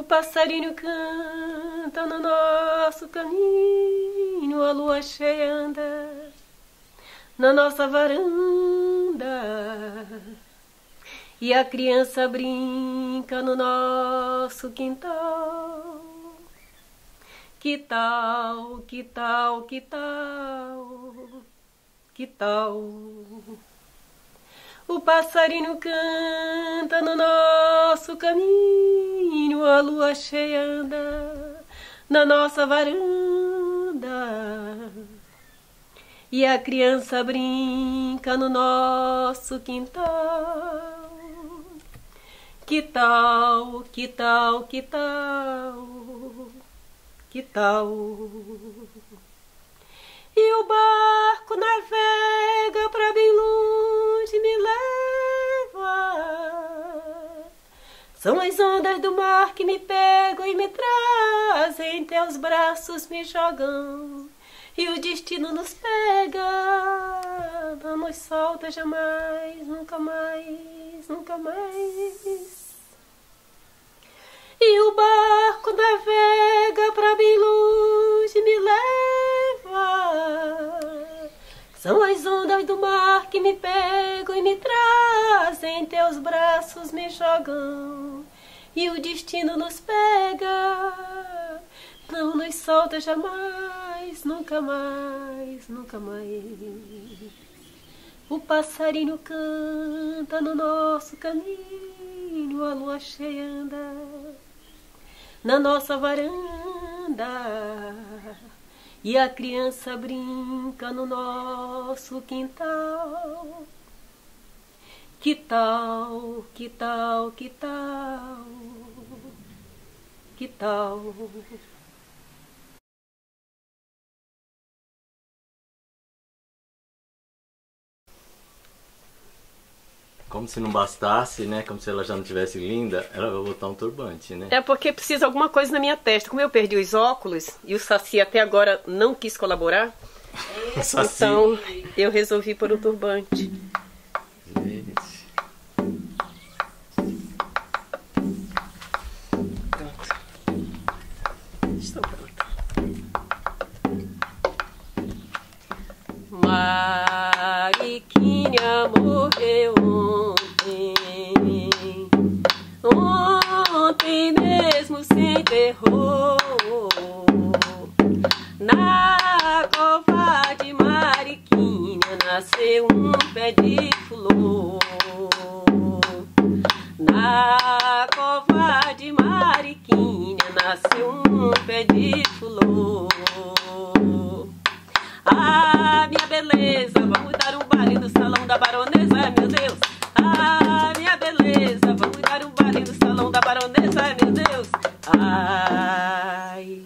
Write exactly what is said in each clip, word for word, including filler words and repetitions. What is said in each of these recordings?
passarinho canta no nosso caminho, a lua cheia anda na nossa varanda, e a criança brinca no nosso quintal. Que tal, que tal, que tal, que tal? O passarinho canta no nosso caminho, a lua cheia anda na nossa varanda, e a criança brinca no nosso quintal. Que tal, que tal, que tal, que tal? E o barco navega pra bem longe, me leva. São as ondas do mar que me pegam e me trazem, em teus braços me jogam, e o destino nos pega. Não nos solta jamais, nunca mais, nunca mais. E o barco navega pra bem longe, me leva. São as ondas do mar que me pegam e me trazem, em teus braços me jogam, e o destino nos pega. Não nos solta jamais, nunca mais, nunca mais. O passarinho canta no nosso caminho, a lua cheia anda na nossa varanda, e a criança brinca no nosso quintal. Que tal, que tal, que tal, que tal? Como se não bastasse, né? Como se ela já não tivesse linda, ela vai botar um turbante, né? É porque precisa alguma coisa na minha testa. Como eu perdi os óculos e o Saci até agora não quis colaborar, então eu resolvi pôr um turbante. Gente. Pronto. Estou pronta. Mariquinha morreu ontem, ontem mesmo se enterrou na cova de Mariquinha, nasceu um pé de flor. Na cova de Mariquinha nasceu um pé de flor. Ah, minha beleza, vamos dar um baile no salão da baronesa, meu Deus. Ah, minha beleza, vamos dar um baile no salão da baronesa, meu Deus. Ai,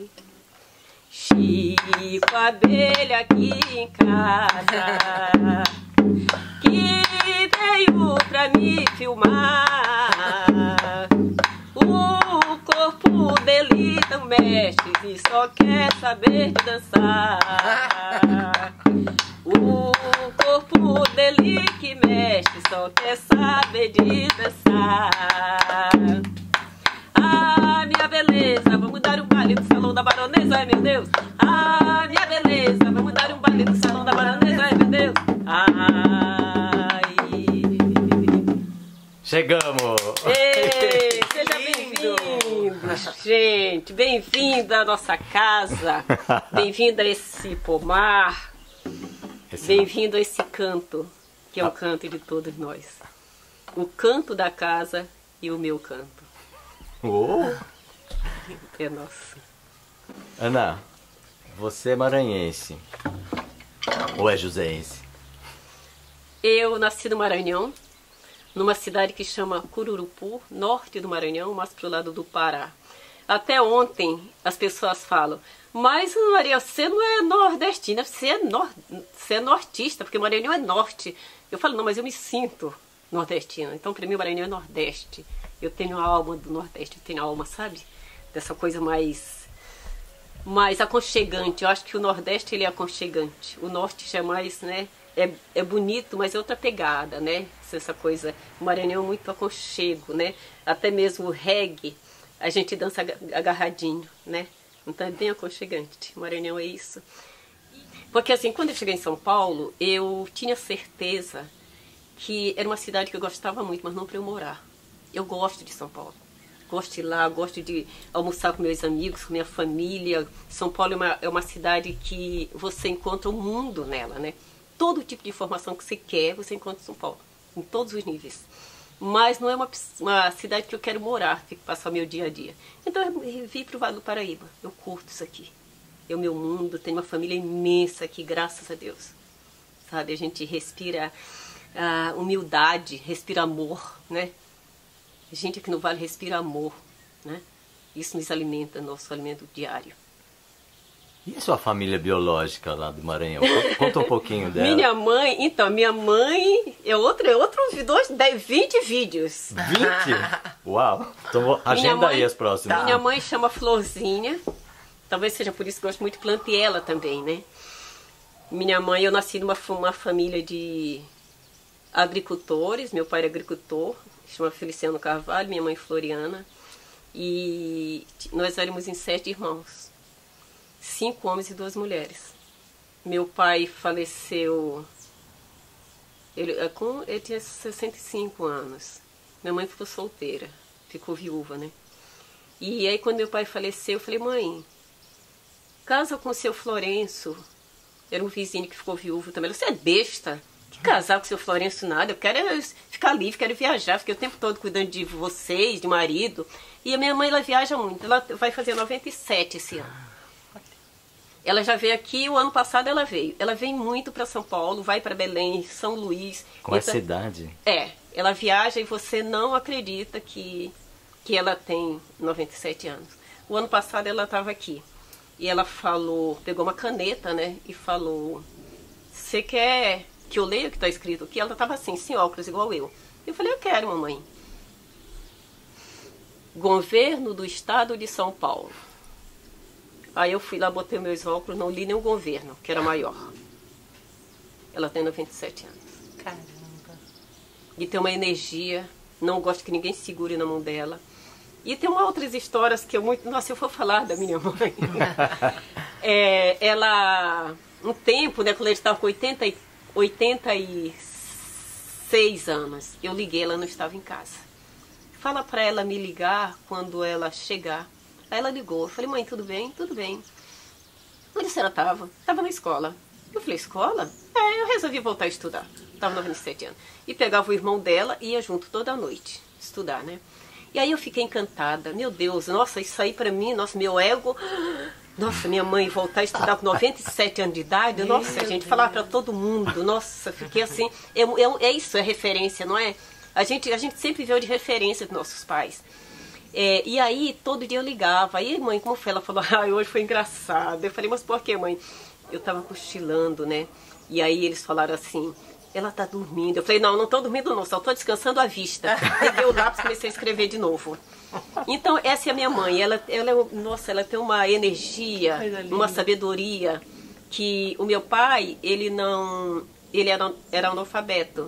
Chico Abelha aqui em casa, que veio pra me filmar. O corpo dele tão mexe e só quer saber de dançar. O corpo dele que mexe só quer saber de dançar. Ah, minha beleza, vamos dar um baile no salão da baronesa, ai meu Deus. Ah, minha beleza, vamos dar um baile no salão da baronesa, ai meu Deus. Ai. Chegamos! Ei, seja bem-vindo! Gente, bem-vindo à nossa casa, bem-vindo a esse pomar, bem-vindo a esse canto, que é o canto de todos nós. O canto da casa e o meu canto. Oh. É nosso. Ana, você é maranhense ou é joseense? Eu nasci no Maranhão, numa cidade que chama Cururupu, norte do Maranhão, mas pro lado do Pará. Até ontem as pessoas falam, mas Maria, você não é nordestina, você é, nor você é nortista, porque o Maranhão é norte. Eu falo, não, mas eu me sinto nordestina, então para mim o Maranhão é nordeste. Eu tenho a alma do nordeste, eu tenho a alma, sabe? Dessa coisa mais, mais aconchegante. Eu acho que o nordeste ele é aconchegante, o norte já é mais, né? É, é bonito, mas é outra pegada, né? Essa coisa, o Maranhão é muito aconchego, né? Até mesmo o reggae, a gente dança agarradinho, né? Então é bem aconchegante. Maranhão é isso. Porque assim, quando eu cheguei em São Paulo, eu tinha certeza que era uma cidade que eu gostava muito, mas não para eu morar. Eu gosto de São Paulo. Gosto de ir lá, gosto de almoçar com meus amigos, com minha família. São Paulo é uma, é uma cidade que você encontra o mundo nela, né? Todo tipo de informação que você quer, você encontra em São Paulo, em todos os níveis. Mas não é uma, uma cidade que eu quero morar, que passar meu dia a dia. Então eu vim para o Vale do Paraíba. Eu curto isso aqui. É o meu mundo, tenho uma família imensa aqui, graças a Deus. Sabe, a gente respira uh, humildade, respira amor, né? A gente aqui no Vale respira amor, né? Isso nos alimenta, nosso alimento diário. E a sua família biológica lá do Maranhão? Conta um pouquinho dela. Minha mãe, então, minha mãe é outro, é outro dois, dez, vinte vídeos. vinte? Uau! Então agenda mãe, aí as próximas. Minha mãe chama Florzinha. Talvez seja por isso que eu gosto muito de plantiela também, né? Minha mãe, eu nasci numa uma família de agricultores. Meu pai era agricultor, chama Feliciano Carvalho, minha mãe Floriana. E nós éramos em sete irmãos. Cinco homens e duas mulheres. Meu pai faleceu, ele, ele tinha sessenta e cinco anos. Minha mãe ficou solteira, ficou viúva, né? E aí quando meu pai faleceu, eu falei, mãe, casa com o seu Florencio. Era um vizinho que ficou viúvo também. Você é besta? Que casar com o seu Florencio nada? Eu quero ficar livre, quero viajar. Fiquei o tempo todo cuidando de vocês, de marido. E a minha mãe, ela viaja muito. Ela vai fazer noventa e sete esse ano. Ela já veio aqui, o ano passado ela veio. Ela vem muito para São Paulo, vai para Belém, São Luís. Qual então, é a cidade? É, ela viaja e você não acredita que, que ela tem noventa e sete anos. O ano passado ela estava aqui. E ela falou, pegou uma caneta, né? E falou, você quer que eu leia o que está escrito aqui? Ela estava assim, sem óculos, igual eu. Eu falei, eu quero, mamãe. Governo do Estado de São Paulo. Aí eu fui lá, botei meus óculos, não li nem o governo, que era maior. Ela tem noventa e sete anos. Caramba. E tem uma energia, não gosto que ninguém segure na mão dela. E tem uma outras histórias que eu muito... Nossa, eu vou falar da minha mãe. é, ela, um tempo, né, quando ela estava com oitenta, oitenta e seis anos, eu liguei, ela não estava em casa. Fala para ela me ligar quando ela chegar. Aí ela ligou, eu falei, mãe, tudo bem? Tudo bem. Onde a senhora estava? Estava na escola. Eu falei, escola? É, eu resolvi voltar a estudar. Estava noventa e sete anos. E pegava o irmão dela e ia junto toda noite estudar, né? E aí eu fiquei encantada. Meu Deus, nossa, isso aí pra mim, nossa, meu ego... Nossa, minha mãe voltar a estudar com noventa e sete anos de idade, meu nossa, a gente falava pra todo mundo, nossa, fiquei assim... É, é, é isso, é referência, não é? A gente, a gente sempre viu de referência dos nossos pais. É, e aí, todo dia eu ligava. Aí, mãe, como foi? Ela falou, ah, hoje foi engraçado. Eu falei, mas por que, mãe? Eu tava cochilando, né? E aí eles falaram assim, ela tá dormindo. Eu falei, não, não tô dormindo não, só tô descansando a vista. Peguei o lápis e comecei a escrever de novo. Então, essa é a minha mãe. Ela, ela é, nossa, ela tem uma energia, uma sabedoria, que o meu pai, ele não... Ele era, era analfabeto,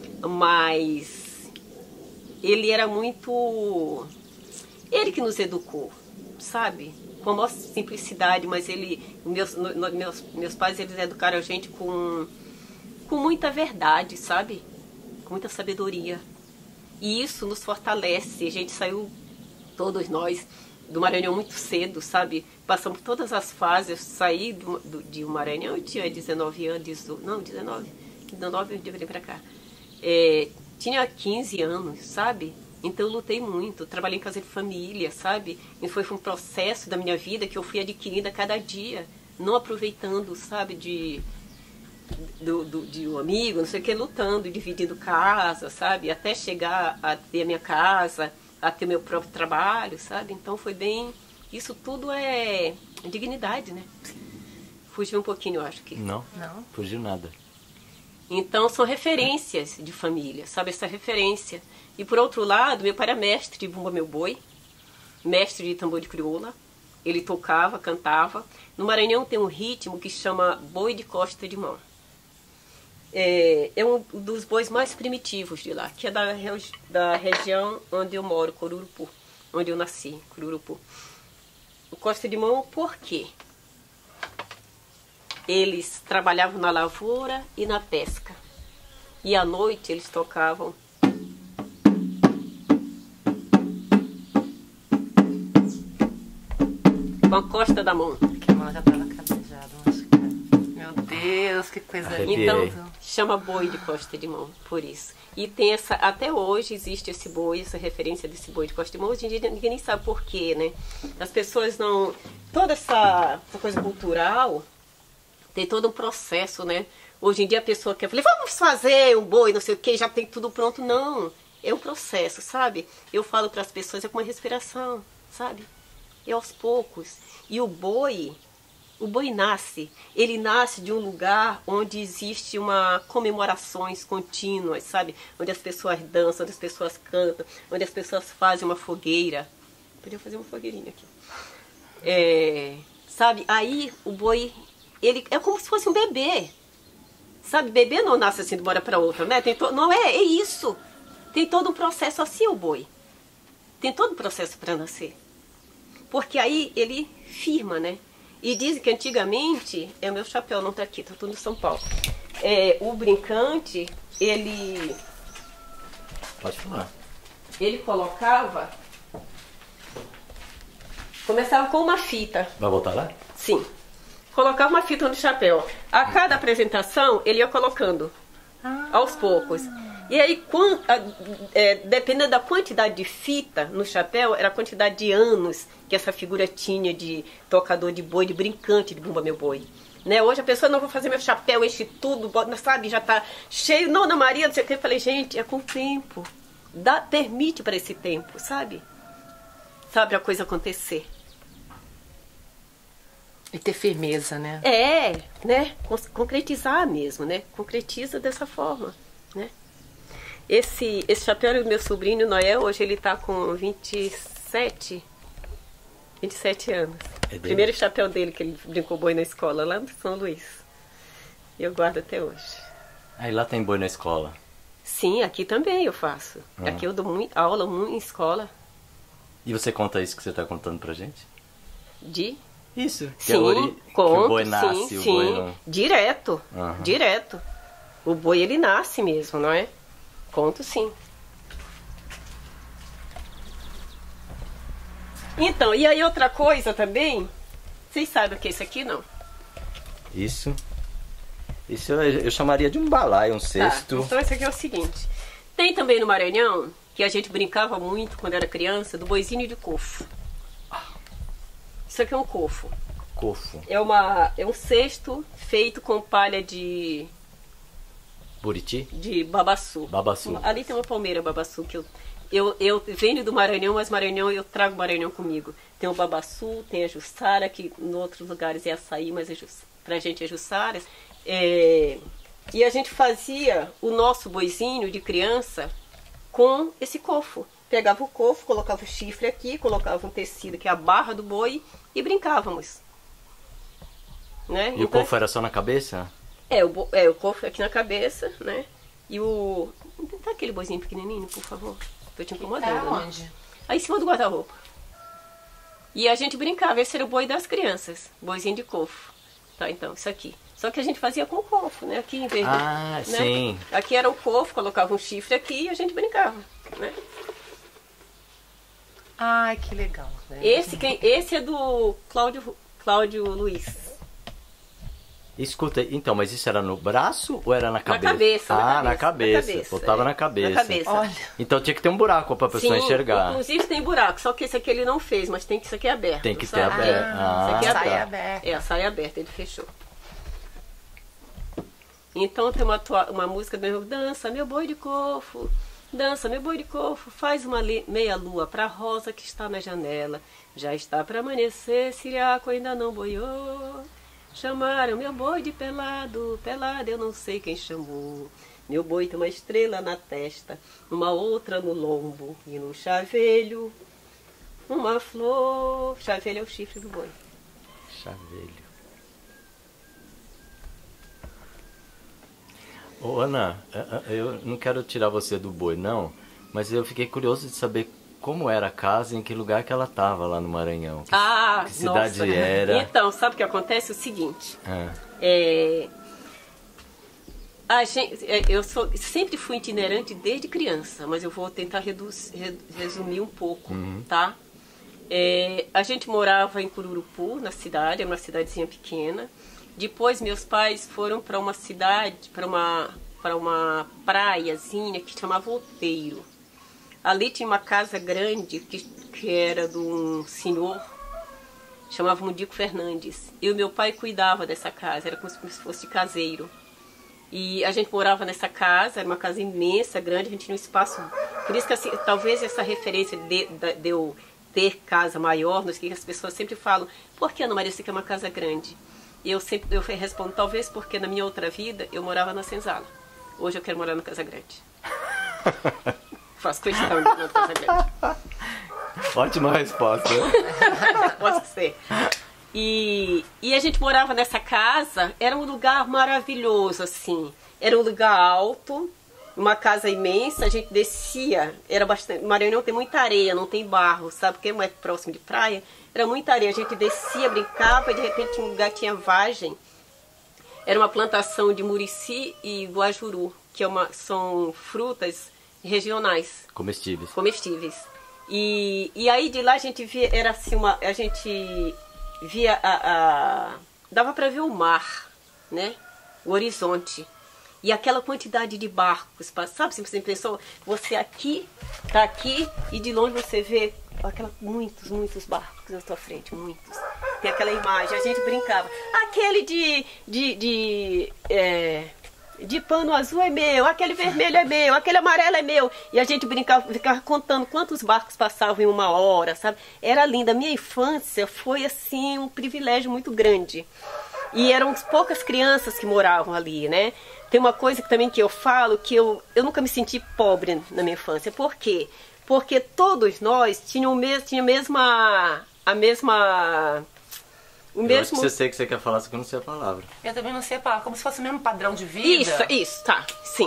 mas ele era muito... Ele que nos educou, sabe? Com a maior simplicidade, mas ele, meus, meus, meus pais, eles educaram a gente com, com muita verdade, sabe? Com muita sabedoria. E isso nos fortalece. A gente saiu, todos nós, do Maranhão muito cedo, sabe? Passamos por todas as fases. Eu saí do, do, de um Maranhão, eu tinha dezenove anos, não, dezenove, dezenove eu vim pra cá. É, tinha quinze anos, sabe? Então eu lutei muito, trabalhei em casa de família, sabe? E foi um processo da minha vida que eu fui adquirindo a cada dia, não aproveitando, sabe, de, do, do, de um amigo, não sei o que, lutando, dividindo casa, sabe? Até chegar a ter a minha casa, a ter meu próprio trabalho, sabe? Então foi bem... Isso tudo é dignidade, né? Fugiu um pouquinho, eu acho que... Não, Não. fugiu nada. Então são referências de família, sabe? Essa referência... E por outro lado, meu pai era mestre de Bumba Meu Boi, mestre de tambor de crioula. Ele tocava, cantava. No Maranhão tem um ritmo que chama boi de costa de mão. É, é um dos bois mais primitivos de lá, que é da, da região onde eu moro, Cururupu. onde eu nasci, Cururupu. O Costa de Mão, por quê? Eles trabalhavam na lavoura e na pesca. E à noite eles tocavam com a costa da mão. Que a mão já estava cabejada, acho que é. Meu Deus, que coisa Arrepiei. Então, chama boi de costa de mão, por isso. E tem essa, até hoje existe esse boi, essa referência desse boi de costa de mão. Hoje em dia ninguém nem sabe por quê, né? As pessoas não... Toda essa, essa coisa cultural tem todo um processo, né? Hoje em dia a pessoa quer falar, vamos fazer um boi, não sei o que, já tem tudo pronto. Não, é um processo, sabe? Eu falo para as pessoas, é como uma respiração, sabe? É aos poucos. E o boi, o boi nasce, ele nasce de um lugar onde existe uma comemorações contínuas, sabe? Onde as pessoas dançam, onde as pessoas cantam, onde as pessoas fazem uma fogueira. Podia fazer uma fogueirinha aqui. É, sabe? Aí o boi, ele é como se fosse um bebê. Sabe? Bebê não nasce assim de uma hora para outra, né? Tem to... Não é, é isso. Tem todo um processo assim o boi. Tem todo um processo para nascer. Porque aí ele firma, né? E dizem que antigamente, é o meu chapéu, não tá aqui, tá tudo em São Paulo. É, o brincante, ele... Pode falar. Ele colocava... Começava com uma fita. Vai voltar lá? Sim. Colocava uma fita no chapéu. A cada apresentação, ele ia colocando. Ah. Aos poucos. E aí, é, dependendo da quantidade de fita no chapéu, era a quantidade de anos que essa figura tinha de tocador de boi, de brincante de Bumba Meu Boi. Né? Hoje a pessoa, não vou fazer meu chapéu, enche tudo, sabe, já tá cheio. Não, na Maria, não sei o que. Eu falei, gente, é com o tempo. Dá, permite para esse tempo, sabe? Sabe a coisa acontecer. E ter firmeza, né? É, né? Concretizar mesmo, né? Concretiza dessa forma, né? Esse, esse chapéu do meu sobrinho Noel, hoje ele tá com vinte e sete anos. É primeiro chapéu dele que ele brincou boi na escola, lá no São Luís. E eu guardo até hoje. Aí lá tem boi na escola? Sim, aqui também eu faço. Hum. Aqui eu dou muito, aula muito em escola. E você conta isso que você tá contando pra gente? De? Isso. Que sim, é ori... conto, que o boi nasce, sim, o sim. boi não... Direto, uhum. direto. O boi ele nasce mesmo, não é? Conto sim. Então, e aí outra coisa também, vocês sabem o que é isso aqui, não? Isso, isso eu, eu chamaria de um balaio, um cesto. Tá, então isso aqui é o seguinte, tem também no Maranhão, que a gente brincava muito quando era criança, do boizinho de cofo. Isso aqui é um cofo. Cofo. É, uma, é um cesto feito com palha de... Buriti? De babaçu. Babaçu. Ali tem uma palmeira babaçu que eu... Eu, eu venho do Maranhão, mas Maranhão eu trago Maranhão comigo. Tem o babaçu, tem a jussara, que em outros lugares é açaí, mas é just, pra gente é jussara. É, e a gente fazia o nosso boizinho de criança com esse cofo. Pegava o cofo, colocava o chifre aqui, colocava um tecido que é a barra do boi e brincávamos. Né? E então, o cofo era só na cabeça? É, o, é, o cofo aqui na cabeça, né? E o... Tá aquele boizinho pequenininho, por favor? Tô te incomodando. Tá onde? Né? Aí em cima do guarda-roupa. E a gente brincava, esse era o boi das crianças, boizinho de cofo. Tá, então, isso aqui. Só que a gente fazia com o cofo, né? Aqui em vez de... Ah, né? sim. Aqui era o cofo, colocava um chifre aqui e a gente brincava, né? Ai, que legal. Né? Esse, quem, esse é do Cláudio, Cláudio Luiz. Escuta, então, mas isso era no braço ou era na cabeça? Na cabeça, ah, na cabeça. na cabeça. Botava é, na cabeça. Na cabeça. Olha. Então tinha que ter um buraco pra pessoa Sim, enxergar. Inclusive tem buraco, só que esse aqui ele não fez, mas tem que isso aqui é aberto. Tem que ter sabe? aberto. É, Ah, isso aqui é saia aberto. aberta. É, a saia aberta, ele fechou. Então tem uma, uma música do meu dança, meu boi de cofo, dança, meu boi de cofo, faz uma meia lua pra rosa que está na janela. Já está pra amanhecer, Siriaco ainda não boiou. Chamaram meu boi de pelado, pelado eu não sei quem chamou. Meu boi tem uma estrela na testa, uma outra no lombo e no chavelho uma flor. Chavelho é o chifre do boi. Chavelho. Ô Ana, eu não quero tirar você do boi não, mas eu fiquei curioso de saber como era a casa e em que lugar que ela estava lá no Maranhão. Que, ah, que cidade nossa. era? Então, sabe o que acontece? O seguinte, Ah. é, a gente, eu sou, sempre fui itinerante desde criança, mas eu vou tentar reduz, resumir um pouco, uhum. tá? É, a gente morava em Cururupu, na cidade, é uma cidadezinha pequena. Depois meus pais foram para uma cidade, para uma, para uma praiazinha que chamava Outeiro. Ali tinha uma casa grande que, que era de um senhor, chamava Mundico Fernandes. E o meu pai cuidava dessa casa, era como se fosse caseiro. E a gente morava nessa casa, era uma casa imensa, grande, a gente tinha um espaço... Por isso que assim, talvez essa referência de, de, de eu ter casa maior, nos que as pessoas sempre falam, por que, Ana Maria, você quer uma casa grande? E eu sempre eu respondo, talvez porque na minha outra vida eu morava na senzala. Hoje eu quero morar na casa grande. Faço questão de morar na casa grande. Ótima resposta. Pode ser. E, e a gente morava nessa casa, era um lugar maravilhoso, assim. Era um lugar alto, uma casa imensa, a gente descia, era bastante... Maranhão tem muita areia, não tem barro, sabe? Porque não é próximo de praia. Era muita areia, a gente descia, brincava, e de repente tinha um lugar, tinha vagem. Era uma plantação de murici e guajuru, que é uma, são frutas regionais. Comestíveis. Comestíveis. E, e aí de lá a gente via, era assim, uma, a gente via, a, a, dava para ver o mar, né? O horizonte. E aquela quantidade de barcos, sabe? Você pensou, você aqui, tá aqui, e de longe você vê aquela, muitos, muitos barcos na sua frente, muitos. Tem aquela imagem, a gente brincava. Aquele de, de, de, é, de pano azul é meu, aquele vermelho é meu, aquele amarelo é meu. E a gente brincava, ficava contando quantos barcos passavam em uma hora, sabe? Era linda. A minha infância foi, assim, um privilégio muito grande. E eram poucas crianças que moravam ali, né? Tem uma coisa que, também que eu falo, que eu, eu nunca me senti pobre na minha infância. Por quê? Porque todos nós tínhamos mesmo, tinha a mesma... A mesma o eu mesmo... acho que você sei que você quer falar, só que eu não sei a palavra. Eu também não sei a palavra, como se fosse o mesmo padrão de vida. Isso, isso, tá, sim.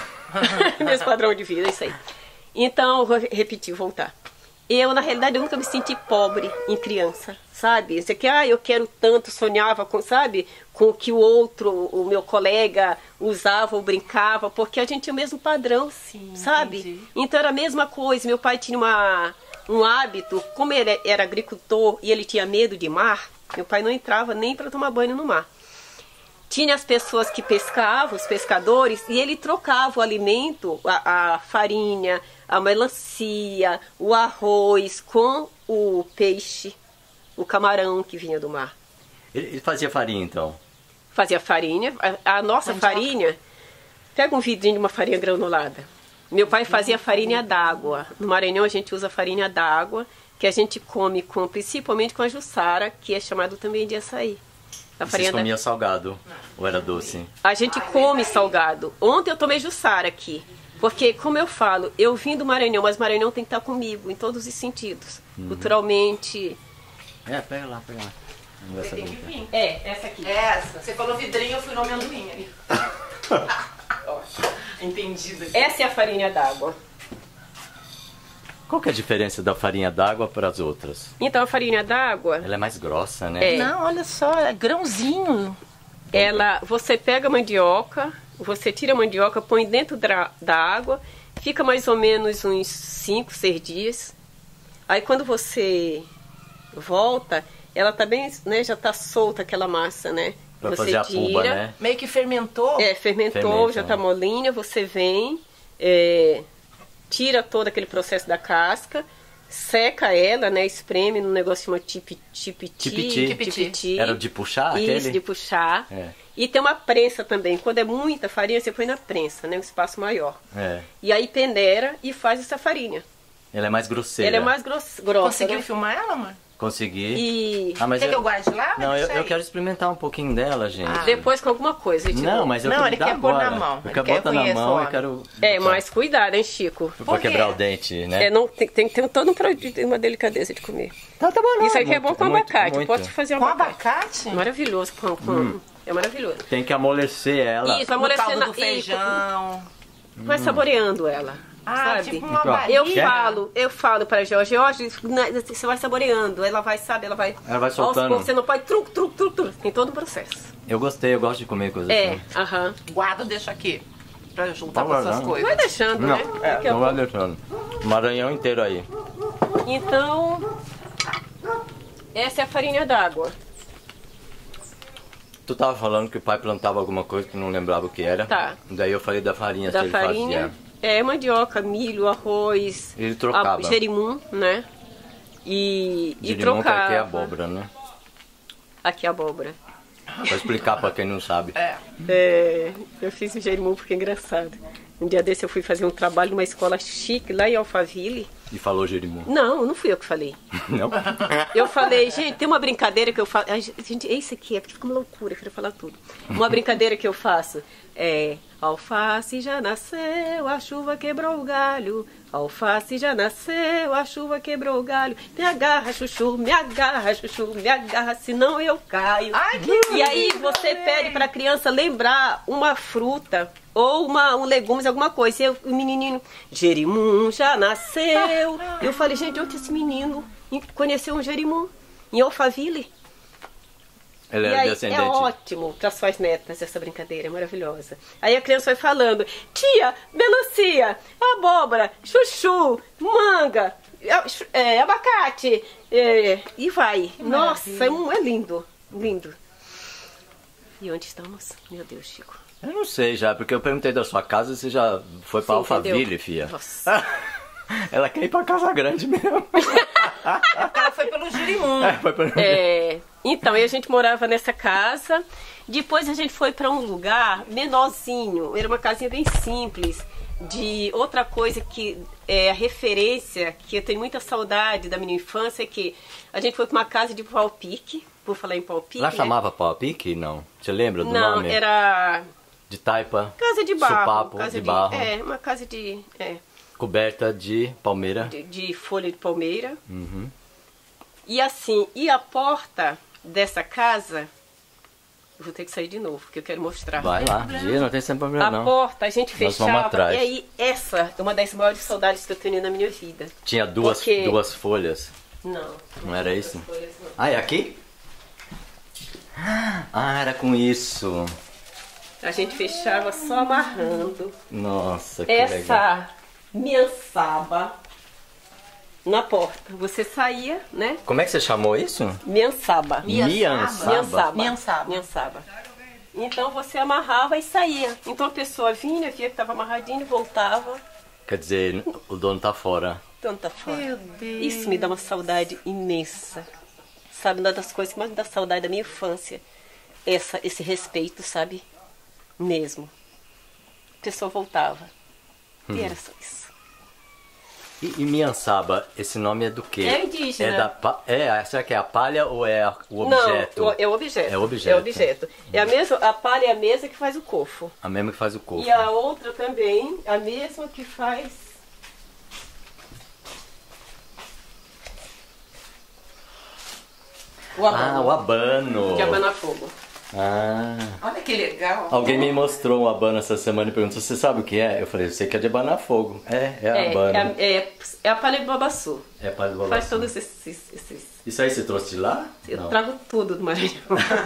Ah. Mesmo padrão de vida, isso aí. Então, vou repetir, voltar. Eu, na realidade, eu nunca me senti pobre em criança, sabe? Isso aqui, ah, eu quero tanto, sonhava com, sabe? Com o que o outro, o meu colega usava ou brincava, porque a gente tinha o mesmo padrão, sim, sabe? Entendi. Então era a mesma coisa. Meu pai tinha uma, um hábito, como ele era agricultor e ele tinha medo de mar, meu pai não entrava nem para tomar banho no mar. Tinha as pessoas que pescavam, os pescadores, e ele trocava o alimento, a, a farinha, a melancia, o arroz com o peixe, o camarão que vinha do mar. Ele fazia farinha, então? Fazia farinha. A, a nossa Mandioca. farinha, pega um vidrinho de uma farinha granulada. Meu pai fazia farinha d'água. No Maranhão a gente usa farinha d'água, que a gente come com, principalmente com a jussara, que é chamado também de açaí. A Vocês comiam da... salgado ou era doce? A gente come salgado. Ontem eu tomei jussara aqui. Porque, como eu falo, eu vim do Maranhão, mas Maranhão tem que estar comigo em todos os sentidos. Uhum. Culturalmente. É, pega lá, pega lá. Essa aqui. É, essa aqui. Essa. Você falou vidrinho, eu fui no amendoim ali. Entendida. Essa é a farinha d'água. Qual que é a diferença da farinha d'água para as outras? Então, a farinha d'água... Ela é mais grossa, né? É. Não, olha só, é grãozinho. Ela, você pega a mandioca, você tira a mandioca, põe dentro da, da água, fica mais ou menos uns cinco, seis dias. Aí quando você volta, ela tá bem, né, já tá solta aquela massa, né? Pra você fazer a tira, puba, né? Meio que fermentou. É, fermentou, Fermenta, já tá molinha, você vem... É, tira todo aquele processo da casca, seca ela, né? Espreme num negócio chamado tipiti. Tipiti. Tipiti. Era de puxar Isso, aquele? de puxar. É. E tem uma prensa também. Quando é muita farinha, você põe na prensa, né? Um espaço maior. É. E aí peneira e faz essa farinha. Ela é mais grosseira. Ela é mais grossa. grossa Conseguiu né? filmar ela, mãe? Consegui. E... Ah, mas Quer eu... que eu guarde lá? Não, eu, eu quero experimentar um pouquinho dela, gente. Ah. Depois com alguma coisa. Tipo... Não, mas eu não, quero ele dar quer pôr agora. na mão. Eu quero botar na mão e quero... É, mas cuidado, hein, Chico? Pra quebrar o dente, né? É, não, tem, tem que ter todo um, uma delicadeza de comer. Tá, tá bom, não. Isso aqui muito, é bom com muito, abacate. muito. Pode fazer um com abacate. abacate? Maravilhoso. Com, com... Hum. É maravilhoso. Tem que amolecer ela. Isso, amolecer no caldo na... do feijão. Vai saboreando ela. Ah, sabe? tipo uma Então, balinha. Eu falo, eu falo pra Jorge, Jorge, né, você vai saboreando, ela vai, sabe, ela vai... Ela vai aos soltando. poucos, você não pode truc, truc, truc, truc, tem todo o processo. Eu gostei, eu gosto de comer coisas É, assim. aham. Guarda, deixa aqui. Pra juntar Tá com essas guardando. coisas. Vai deixando, Não, né? é, Daqui a não vai deixando. O Maranhão inteiro aí. pouco. Então, essa é a farinha d'água. Tu tava falando que o pai plantava alguma coisa que não lembrava o que era. Tá. Daí eu falei da farinha, Da se ele farinha, fazia. é mandioca, milho, arroz, Ele trocava. a- jerimum, né? E, e De limão, que trocava. aqui é abóbora, né? Aqui é abóbora. Pra explicar pra quem não sabe. É. É, eu fiz o jerimum porque é engraçado. Um dia desse eu fui fazer um trabalho numa escola chique lá em Alphaville. E falou jerimum. Não, não fui eu que falei. Não? Eu falei, gente, tem uma brincadeira que eu faço. Ai, gente, é isso aqui, é porque fica uma loucura, eu queria falar tudo. Uma brincadeira que eu faço é: alface já nasceu, a chuva quebrou o galho. Alface já nasceu, a chuva quebrou o galho. Me agarra, chuchu, me agarra, chuchu, me agarra, senão eu caio. Ai, que E aí você pede pra criança lembrar uma fruta ou uma, um legumes, alguma coisa. E eu- o menininho, jerimum já nasceu. Eu falei, gente, onde esse menino conheceu um jerimum? Em Alphaville. Ele E era aí, descendente. é ótimo para suas netas essa brincadeira, é maravilhosa. Aí a criança vai falando, tia, melancia, abóbora, chuchu, manga, é, abacate, é, e vai. Nossa, é, um, é lindo, lindo. E onde estamos? Meu Deus, Chico. Eu não sei já, porque eu perguntei da sua casa e você já foi pra Você Alphaville, entendeu? fia. Nossa. Ela quer ir pra Casa Grande mesmo. Ela foi pelo jerimum. É, foi pra... É, então, aí a gente morava nessa casa. Depois a gente foi para um lugar menorzinho. Era uma casinha bem simples. De outra coisa que é a referência, que eu tenho muita saudade da minha infância, é que a gente foi para uma casa de pau-pique. Por falar em pau-pique. Lá né? chamava pau-pique? Não. Você lembra do Não, nome? era De taipa. casa de barro. Supapo, casa de barro. É, uma casa de, é, Coberta de palmeira. de, de folha de palmeira. Uhum. E assim, e a porta dessa casa, eu vou ter que sair de novo, porque eu quero mostrar. Vai lá, dia, não tem sempre problema A não. porta a gente Nós vamos fechava. atrás. E aí, essa é uma das maiores saudades que eu tenho na minha vida. Tinha duas, Porque- duas folhas. Não. Não era isso? Folhas, não. Ah, é aqui? Ah, era com isso. A gente fechava só amarrando Nossa, que legal. essa miançaba na porta. Você saía, né? Como é que você chamou isso? Miançaba. Miançaba. Miançaba. Miançaba. Miançaba. Então você amarrava e saía. Então a pessoa vinha, via que estava amarradinho e voltava. Quer dizer, o dono tá fora. Então tá fora. Meu Deus. Isso me dá uma saudade imensa. Sabe, uma das coisas que mais me dá saudade da minha infância. Essa, esse respeito, sabe? Mesmo. A pessoa voltava. E era só isso. E, e Miançaba, esse nome é do quê? É indígena. É da pa... é, será que é a palha ou é a- o objeto? Não, é o objeto. É o objeto. É o objeto. É a, mesma, a palha é a mesa que faz o cofo. A mesma que faz o corpo. E a outra também, a mesma que faz... O abano. Ah, o abano. De abanar fogo. Ah. Olha que legal. Alguém me mostrou um abano essa semana e perguntou, você sabe o que é? Eu falei, eu sei que é de abanar fogo. É, é, É, abano. é, a- é, é a palha de babaçu. É, palha de Faz babaçu. todos esses... esses. Isso aí você trouxe de lá? Eu Não. trago tudo do Maranhão.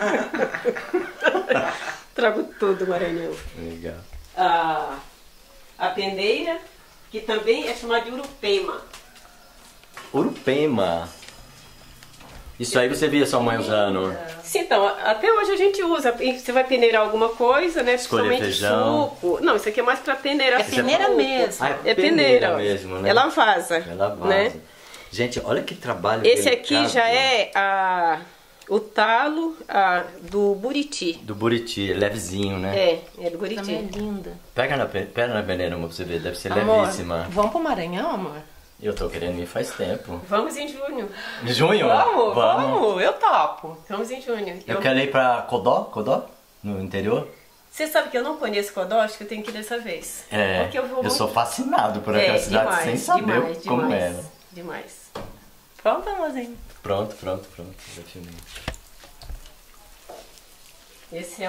Trago tudo do Maranhão. Legal. A, a pendeira, que também é chamada de urupema. Urupema. Isso aí você via sua mãe usando. Sim, então, até hoje a gente usa. E você vai peneirar alguma coisa, né? Escolher Principalmente feijão. suco. Não, isso aqui é mais pra peneirar É peneira suco. mesmo. Ah, É peneira. mesmo, né? Ela vaza. Ela vaza. Né? Gente, olha que trabalho Esse aqui delicado. já é a, o talo a, do buriti. Do buriti, levezinho, né? É, é do Também é buriti. linda. Pega na, pe- pega na peneira uma pra você ver, deve ser Amor, levíssima. vamos pro Maranhão, amor? Eu tô querendo ir faz tempo. Vamos em junho. Em junho? Vamos, vamos, eu topo. Vamos em junho. Eu Eu- quero ir pra Codó, Codó, no interior. Você sabe que eu não conheço Codó, acho que eu tenho que ir dessa vez. É, Porque eu eu, vou muito- sou fascinado por É, aquela cidade demais, sem saber demais, como demais, era. Demais. Pronto, amorzinho. Pronto, pronto, pronto. Já filmei. Esse é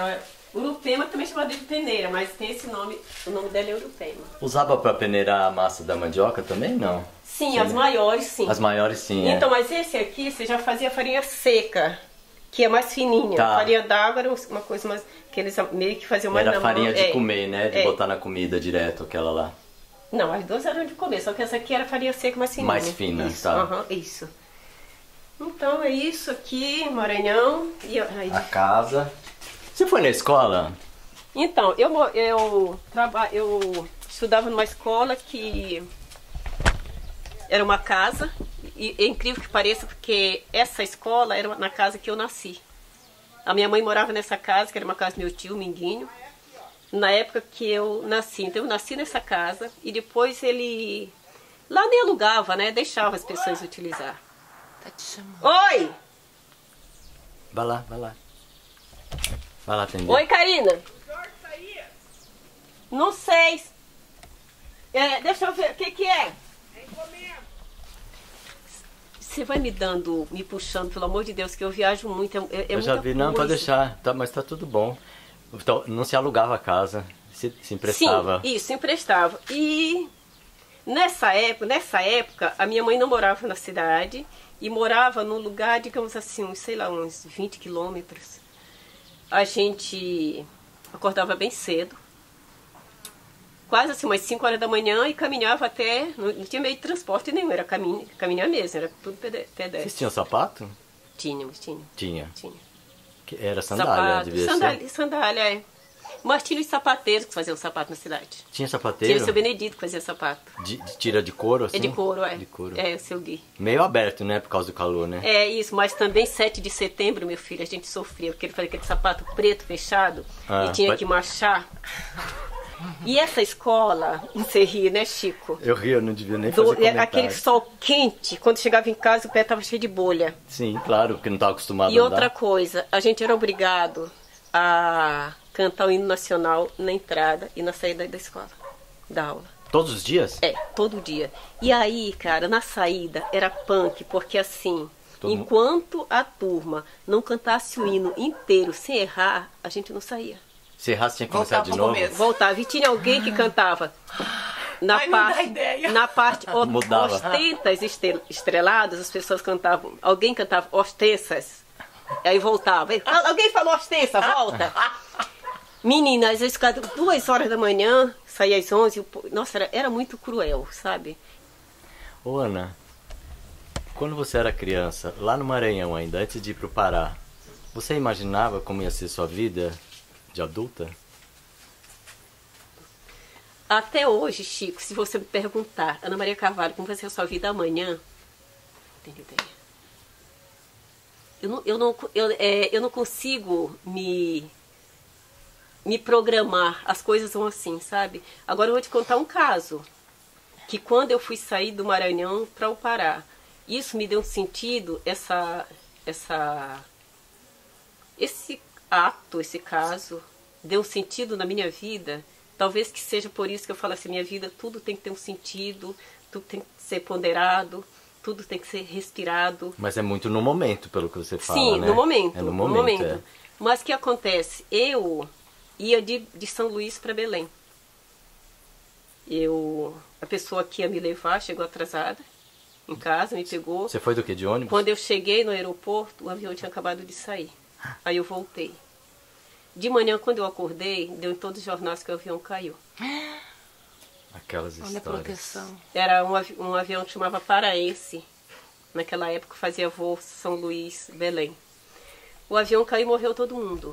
Urupema também é chamada de peneira, mas tem esse nome, o nome dela é Urupema. Usava pra peneirar a massa da mandioca também, não? Sim, Sim, as maiores sim. As maiores sim, é. Então, mas esse aqui você já fazia farinha seca, que é mais fininha. Tá. Farinha d'água era uma coisa mais, que eles meio que faziam mais Era na farinha mão. de É. comer, né? De É. botar na comida direto, aquela lá. Não, as duas eram de comer, só que essa aqui era farinha seca mais fininha. Mais fina, isso, tá. aham, isso. Então é isso aqui, Maranhão. E aí... A casa. Você foi na escola? Então, eu, mo- eu, traba, eu estudava numa escola que era uma casa, e é incrível que pareça, porque essa escola era na casa que eu nasci. A minha mãe morava nessa casa, que era uma casa do meu tio, Minguinho, na época que eu nasci. Então eu nasci nessa casa e depois ele lá nem alugava, né? Deixava as pessoas utilizar. Tá te chamando. Oi! Vai lá, vai lá. Vai lá atender. Oi, Karina! Não sei. É, deixa eu ver, o que que é? Você vai me dando, me puxando, pelo amor de Deus, que eu viajo muito, é, é Eu já muita vi, não, pode coisa. deixar, tá, mas tá tudo bom. Então, não se alugava a casa, se, se emprestava. Sim, isso, emprestava. E nessa época, nessa época, a minha mãe não morava na cidade e morava num lugar, digamos assim, uns, sei lá, uns vinte quilômetros. A gente acordava bem cedo, quase assim, umas cinco horas da manhã e caminhava até, não, não tinha meio de transporte nenhum, era caminho, caminhar mesmo, era tudo pede- pedestre. Vocês tinham sapato? Tínhamos, tínhamos, Tinha. tinha. Que era sandália, Sapato, devia ser. sandália, sandália, é. Mas tinha os sapateiros que faziam sapato na cidade. Tinha Tinha sapateiro? o seu Benedito que fazia sapato. De, de tira de couro, assim? É de couro, é. De couro. É, o seu Gui. Meio aberto, né, por causa do calor, né? É isso, mas também sete de setembro, meu filho, a gente sofria, porque ele fazia aquele sapato preto fechado Ah, e tinha pode- que marchar. E essa escola, você ri, né, Chico? Eu ri, eu não devia nem Do- fazer comentário. aquele sol quente, quando chegava em casa o pé estava cheio de bolha. Sim, claro, porque não estava acostumado E a outra andar. coisa, a gente era obrigado a cantar o hino nacional na entrada e na saída da escola, da aula. Todos os dias? É, todo dia. E aí, cara, na saída era punk, porque assim, Todo mundo- enquanto a turma não cantasse o hino inteiro sem errar, a gente não saía. Se errasse, tinha que começar Voltava de pro novo? começo. Voltava. E tinha alguém que cantava na Ai, não dá parte, ideia. na parte o- Mudava. ostentas estel- estreladas, as pessoas cantavam, alguém cantava ostensas, aí voltava. Aí, "Ah, alguém falou ostensa, volta. Meninas, às vezes cada duas horas da manhã, saía às onze, o po- nossa, era, era muito cruel, sabe? Ô, Ana, quando você era criança, lá no Maranhão ainda, antes de ir pro Pará, você imaginava como ia ser sua vida de adulta? Até hoje, Chico, se você me perguntar, Ana Maria Carvalho, como vai ser a sua vida amanhã? Não tenho ideia. Eu não, eu não, eu, é, eu não consigo me, me programar. As coisas vão assim, sabe? Agora eu vou te contar um caso. Que quando eu fui sair do Maranhão para o Pará, isso me deu um sentido, essa, essa, esse ato, esse caso, deu um sentido na minha vida. Talvez que seja por isso que eu falo assim, minha vida, tudo tem que ter um sentido, tudo tem que ser ponderado, tudo tem que ser respirado. Mas é muito no momento, pelo que você fala, Sim, né? no momento, É no no momento, momento. é. Mas o que acontece? Eu ia de, de São Luís para Belém. Eu, a pessoa que ia me levar chegou atrasada em casa, me pegou. Você foi do que, de ônibus? Quando eu cheguei no aeroporto, o avião tinha acabado de sair. Aí eu voltei. De manhã, quando eu acordei, deu em todos os jornais que o avião caiu. Aquelas Olha a histórias. proteção. Era um, avi- um avião que chamava Paraense. Naquela época fazia voo São Luís, Belém. O avião caiu e morreu todo mundo.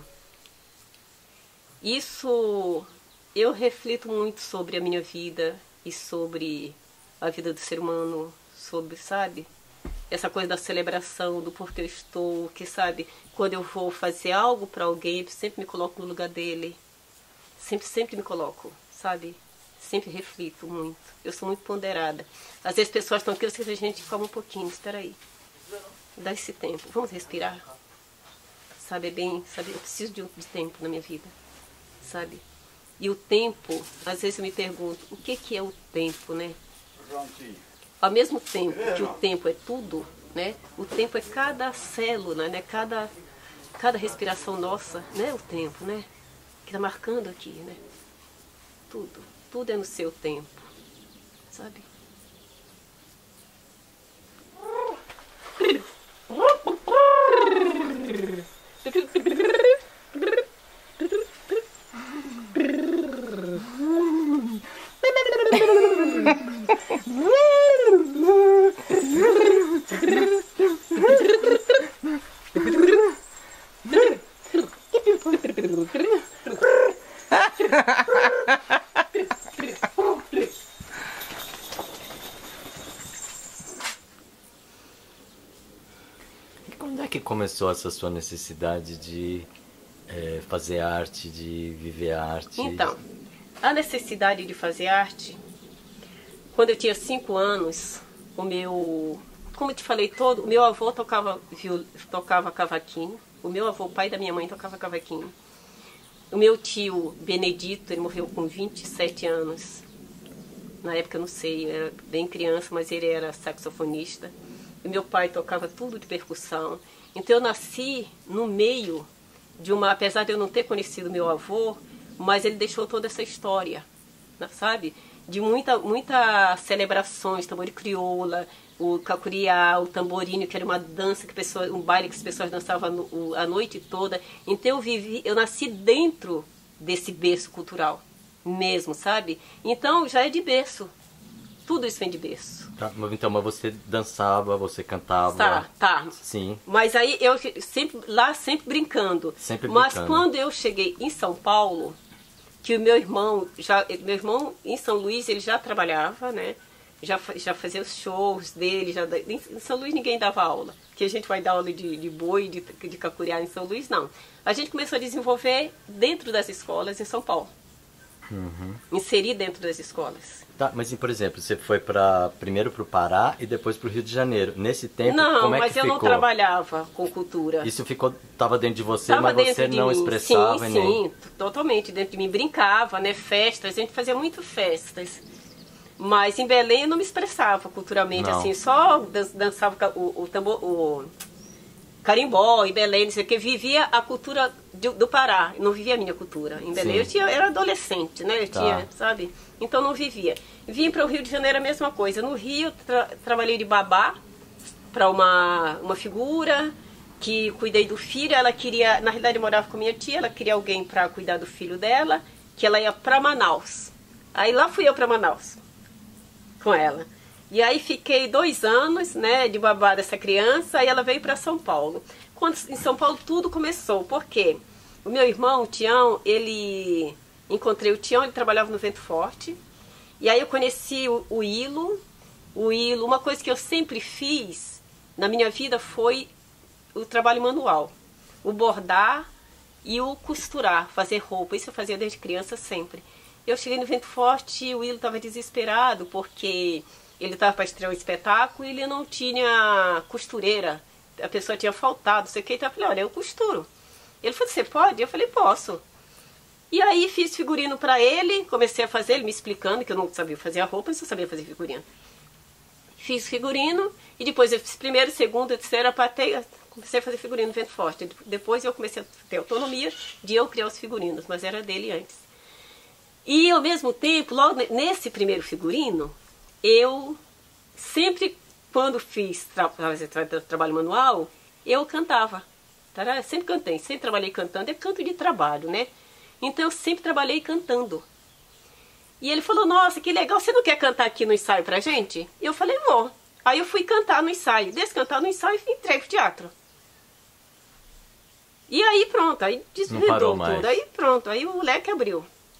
Isso, eu reflito muito sobre a minha vida e sobre a vida do ser humano, sobre, sabe? Essa coisa da celebração, do porquê eu estou, que, sabe, quando eu vou fazer algo para alguém, eu sempre me coloco no lugar dele. Sempre, sempre me coloco, sabe? Sempre reflito muito. Eu sou muito ponderada. Às vezes as pessoas estão aqui, eu sei, gente, calma um pouquinho, espera aí. Dá esse tempo, vamos respirar. Sabe, é bem, sabe, eu preciso de, um- de tempo na minha vida, sabe? E o tempo, às vezes eu me pergunto, o que que é o tempo, né? Ao mesmo tempo que o tempo é tudo, né? O tempo é cada célula, né? Cada, cada respiração nossa, né? O tempo, né? que tá marcando aqui, né? Tudo, tudo é no seu tempo, sabe? Quando é que começou essa sua necessidade de é, fazer arte, de viver a arte? Então, a necessidade de fazer arte, quando eu tinha cinco anos, o meu, como eu te falei todo, o meu avô tocava, viol, tocava cavaquinho, o meu avô, pai da minha mãe, tocava cavaquinho. O meu tio Benedito, ele morreu com vinte e sete anos. Na época eu não sei, eu era bem criança, mas ele era saxofonista. E meu pai tocava tudo de percussão. Então eu nasci no meio de uma, apesar de eu não ter conhecido meu avô, mas ele deixou toda essa história, sabe? De muita, muita celebrações, tambor de crioula, o cacuriá, o tamborinho, que era uma dança, que pessoas, um baile que as pessoas dançavam a noite toda. Então eu vivi, eu nasci dentro desse berço cultural mesmo, sabe? Então já é de berço. Tudo isso vem de berço. Tá, então, mas você dançava, você cantava? Tá, tá. Sim. Mas aí eu sempre, lá sempre brincando. Sempre mas brincando. Quando eu cheguei em São Paulo, que o meu irmão, já, meu irmão em São Luís, ele já trabalhava, né? Já, já fazia os shows dele. Já, em São Luís ninguém dava aula. Que a gente vai dar aula de, de boi, de, de cacuriá em São Luís, não. A gente começou a desenvolver dentro das escolas em São Paulo. Uhum. Inserir dentro das escolas. Tá, mas por exemplo, você foi para primeiro para o Pará e depois para o Rio de Janeiro. Nesse tempo, não, como é que ficou? Não, mas eu não trabalhava com cultura. Isso ficou, estava dentro de você, tava mas você de não mim. expressava sim, nem... Sim, totalmente dentro de mim. Brincava, né? Festas, a gente fazia muito festas. Mas em Belém eu não me expressava culturalmente, não. assim, só dan dançava o, o tambor, o carimbó em Belém, não sei o que, vivia a cultura do, do Pará, não vivia a minha cultura. Em Belém sim. eu, tinha, eu era adolescente, né? Eu tá. tinha, sabe? Então não vivia. Vim para o Rio de Janeiro a mesma coisa. No Rio tra trabalhei de babá para uma, uma figura que cuidei do filho. Ela queria, na realidade eu morava com minha tia, ela queria alguém para cuidar do filho dela, que ela ia para Manaus. Aí lá fui eu para Manaus com ela. E aí fiquei dois anos, né, de babá dessa criança, aí ela veio para São Paulo. Quando em São Paulo tudo começou, por quê? O meu irmão, o Tião, ele... Encontrei o Tião, ele trabalhava no Vento Forte. E aí eu conheci o, o Ilo. O Ilo, uma coisa que eu sempre fiz na minha vida foi o trabalho manual. O bordar e o costurar, fazer roupa. Isso eu fazia desde criança sempre. Eu cheguei no Vento Forte e o Ilo estava desesperado porque ele estava para estrear um espetáculo e ele não tinha costureira. A pessoa tinha faltado, não sei o que. Então eu falei, olha, eu costuro. Ele falou, você pode? Eu falei, posso. E aí fiz figurino para ele, comecei a fazer, ele me explicando que eu não sabia fazer a roupa, eu só sabia fazer figurino. Fiz figurino e depois eu fiz primeiro, segundo, terceiro, patei, comecei a fazer figurino no Vento Forte. Depois eu comecei a ter autonomia de eu criar os figurinos, mas era dele antes. E ao mesmo tempo, logo nesse primeiro figurino, eu sempre, quando fiz tra tra tra trabalho manual, eu cantava. Tá? Sempre cantei, sempre trabalhei cantando, é canto de trabalho, né? Então eu sempre trabalhei cantando. E ele falou, nossa, que legal, você não quer cantar aqui no ensaio pra gente? E eu falei, vou. Aí eu fui cantar no ensaio. Desse cantar no ensaio, entrei pro teatro. E aí pronto, aí desvendou tudo. Aí pronto, aí o leque abriu.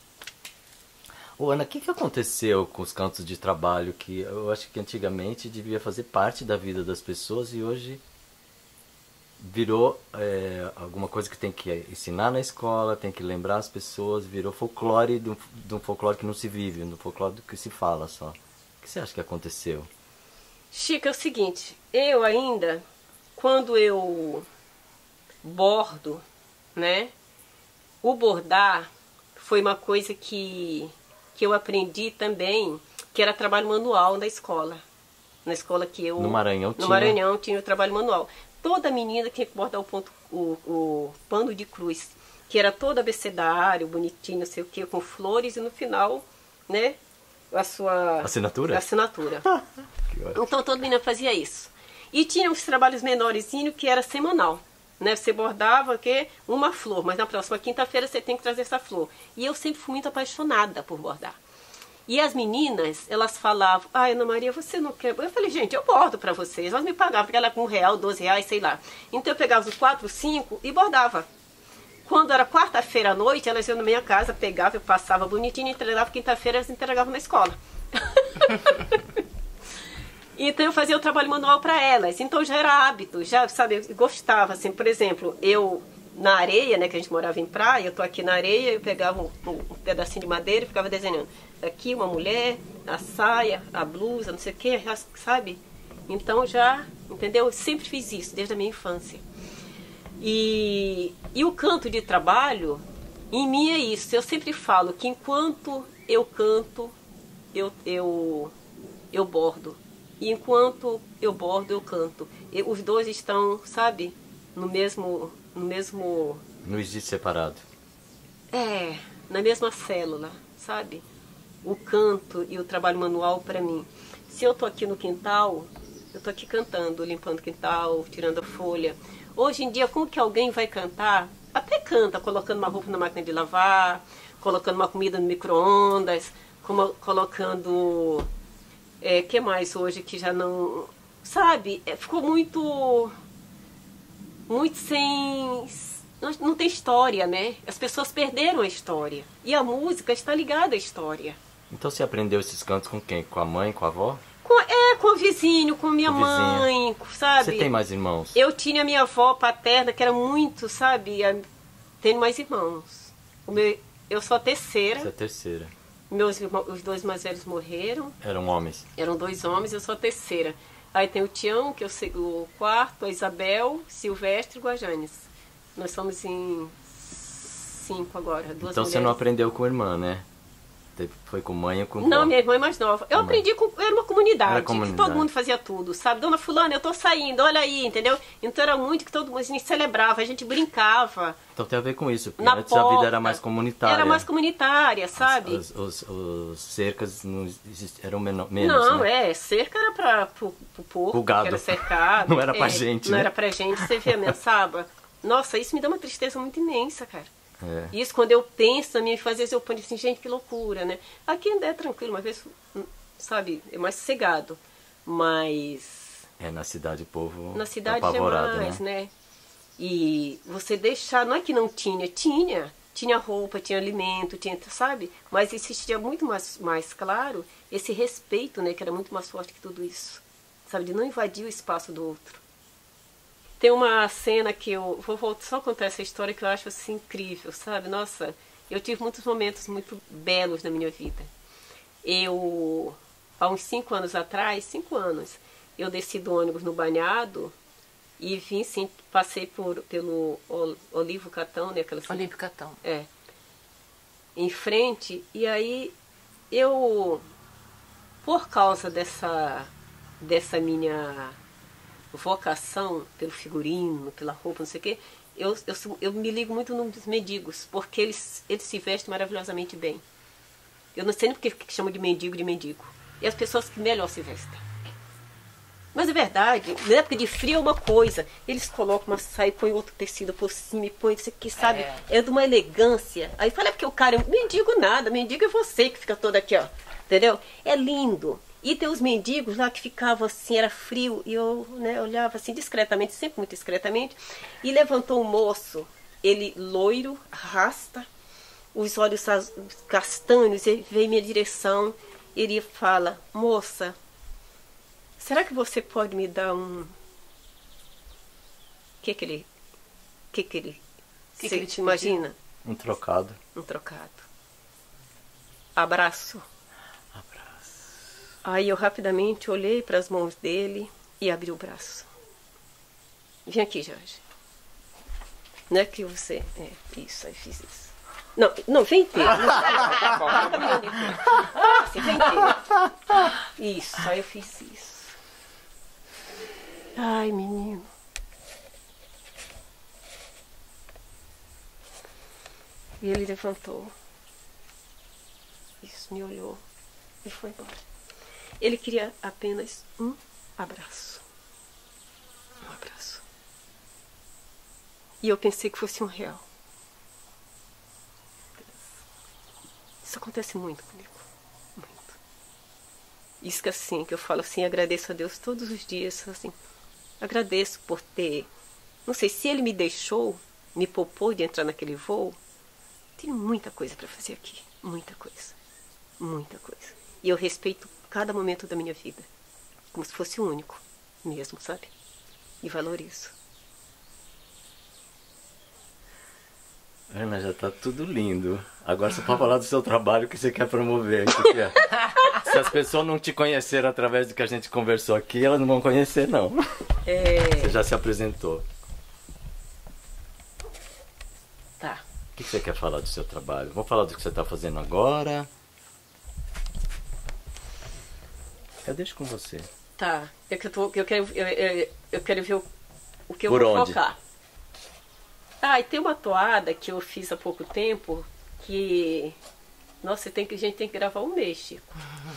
Ô Ana, o que, que aconteceu com os cantos de trabalho que eu acho que antigamente devia fazer parte da vida das pessoas e hoje virou é, alguma coisa que tem que ensinar na escola, tem que lembrar as pessoas, virou folclore de um, de um folclore que não se vive, um folclore do que se fala só. O que você acha que aconteceu? Chica, é o seguinte, eu ainda, quando eu bordo, né, o bordar foi uma coisa que, que eu aprendi também, que era trabalho manual na escola. Na escola que eu... No Maranhão tinha? No Maranhão tinha o trabalho manual. Toda menina tinha que bordar o, ponto, o, o pano de cruz. que era todo abecedário, bonitinho, não sei o que, com flores, e no final, né, a sua... Assinatura? Assinatura. Que ótimo. Então toda menina fazia isso. E tinha uns trabalhos menorzinhos que era semanal. Né? Você bordava que uma flor, mas na próxima quinta-feira você tem que trazer essa flor. E eu sempre fui muito apaixonada por bordar. E as meninas, elas falavam, ai, Ana Maria, você não quer... Eu falei, gente, eu bordo pra vocês. Elas me pagavam, porque ela com um real, doze reais, sei lá. Então eu pegava os quatro, cinco e bordava. Quando era quarta-feira à noite, elas iam na minha casa, pegava, eu passava bonitinho, entregava, quinta-feira elas entregavam na escola. Então eu fazia o trabalho manual para elas. Então já era hábito, já, sabe, eu gostava, assim, por exemplo, eu na areia, né, que a gente morava em praia, eu tô aqui na areia, eu pegava um, um, um pedacinho de madeira e ficava desenhando. Aqui uma mulher, a saia, a blusa, não sei o que, sabe? Então já, entendeu? Eu sempre fiz isso, desde a minha infância. E, e o canto de trabalho, em mim é isso. Eu sempre falo que enquanto eu canto, eu, eu, eu bordo. E enquanto eu bordo, eu canto. E os dois estão, sabe, no mesmo... No mesmo... Não existe separado. É, na mesma célula, sabe? O canto e o trabalho manual para mim. Se eu tô aqui no quintal, eu tô aqui cantando, limpando o quintal, tirando a folha. Hoje em dia, como que alguém vai cantar? Até canta, colocando uma roupa na máquina de lavar, colocando uma comida no micro-ondas, colocando... É, que mais hoje que já não... Sabe? É, ficou muito... Muito sem... Não, não tem história, né? As pessoas perderam a história. E a música está ligada à história. Então você aprendeu esses cantos com quem? Com a mãe, com a avó? Com, é, com o vizinho, com minha Com mãe, sabe? Você tem mais irmãos? Eu tinha minha avó paterna, que era muito, sabe? Tenho mais irmãos. O meu, eu sou a terceira. Você é a terceira. Meus irmãos, os dois mais velhos morreram. Eram homens? Eram dois homens, eu sou a terceira. Aí tem o Tião, que eu sei, o quarto, a Isabel, Silvestre e Guajanes. Nós somos em cinco agora, duas Então mulheres. você não aprendeu com a irmã, né? Foi com mãe ou com vó? Não, minha irmã é mais nova. Eu A aprendi com... Era uma comunidade, Era que comunidade. todo mundo fazia tudo, sabe? Dona fulana, eu tô saindo, olha aí, entendeu? Então era muito que todo mundo, a gente celebrava, a gente brincava. Então tem a ver com isso, porque Na antes a porta. vida era mais comunitária. Era mais comunitária, sabe? Os, os, os cercas não exist... eram menor, menos, Não, né? é, cerca era para o porco, O gado. que era cercado. Não era pra é, gente, Não né? era pra gente, você vê a mensaba. Nossa, isso me dá uma tristeza muito imensa, cara. É. Isso quando eu penso na minha infância, eu penso assim, gente, que loucura, né? Aqui ainda é tranquilo, uma vez, sabe, é mais sossegado. Mas É, na cidade o povo na cidade tá é apavorado, mais, né? né? E você deixar, não é que não tinha, tinha. Tinha roupa, tinha alimento, tinha, sabe? Mas existia muito mais, mais claro esse respeito, né? Que era muito mais forte que tudo isso. Sabe? De não invadir o espaço do outro. Tem uma cena que eu vou voltar, só contar essa história que eu acho assim incrível, sabe? Nossa, eu tive muitos momentos muito belos na minha vida. Eu, há uns cinco anos atrás, cinco anos, eu desci do ônibus no Banhado e vim, sim, passei por, pelo Olivo Catão, né? Aquela, Olímpio Catão. É. Em frente, e aí eu, por causa dessa, dessa minha vocação pelo figurino, pela roupa, não sei o quê, eu, eu, eu me ligo muito nos mendigos, porque eles, eles se vestem maravilhosamente bem. Eu não sei nem porque que chamam de mendigo de mendigo. E as pessoas que melhor se vestem. Mas é verdade, na época de frio é uma coisa. Eles colocam uma saia, põem outro tecido por cima e põem isso aqui, sabe? É. é de uma elegância. Aí fala, é porque o cara é um mendigo nada, mendigo é você que fica todo aqui, ó. Entendeu? É lindo. E tem os mendigos lá que ficavam assim, era frio, e eu, né, olhava assim discretamente, sempre muito discretamente, e levantou um moço, ele loiro, rasta, os olhos castanhos, ele veio em minha direção, ele fala, moça, será que você pode me dar um... O que que ele... O que que ele... Que você que ele te imagina? Um trocado. Um trocado. Abraço. Aí eu rapidamente olhei para as mãos dele e abri o braço. Vem aqui, Jorge. Não é que você... É, isso, aí fiz isso. Não, não, vem inteiro. Assim, vem inteiro. Isso, aí eu fiz isso. Ai, menino. E ele levantou. Isso, me olhou e foi embora. Ele queria apenas um abraço. Um abraço. E eu pensei que fosse um real. Isso acontece muito comigo. Muito. Isso que assim, que eu falo assim, agradeço a Deus todos os dias, assim. Agradeço por ter... Não sei, se ele me deixou, me poupou de entrar naquele voo, tem muita coisa para fazer aqui. Muita coisa. Muita coisa. E eu respeito cada momento da minha vida. Como se fosse o único mesmo, sabe? E valorizo. Ana, já tá tudo lindo. Agora você pode falar do seu trabalho que você quer promover. Que que é? Se as pessoas não te conheceram através do que a gente conversou aqui, elas não vão conhecer, não. É... Você já se apresentou. Tá. O que você quer falar do seu trabalho? Vamos falar do que você está fazendo agora. Eu deixo com você. Tá. É que eu, tô, eu, quero, eu, eu, eu quero ver o, o que eu Por vou onde? focar. Ah, e tem uma toada que eu fiz há pouco tempo que... Nossa, tem que, a gente tem que gravar um mês, Chico.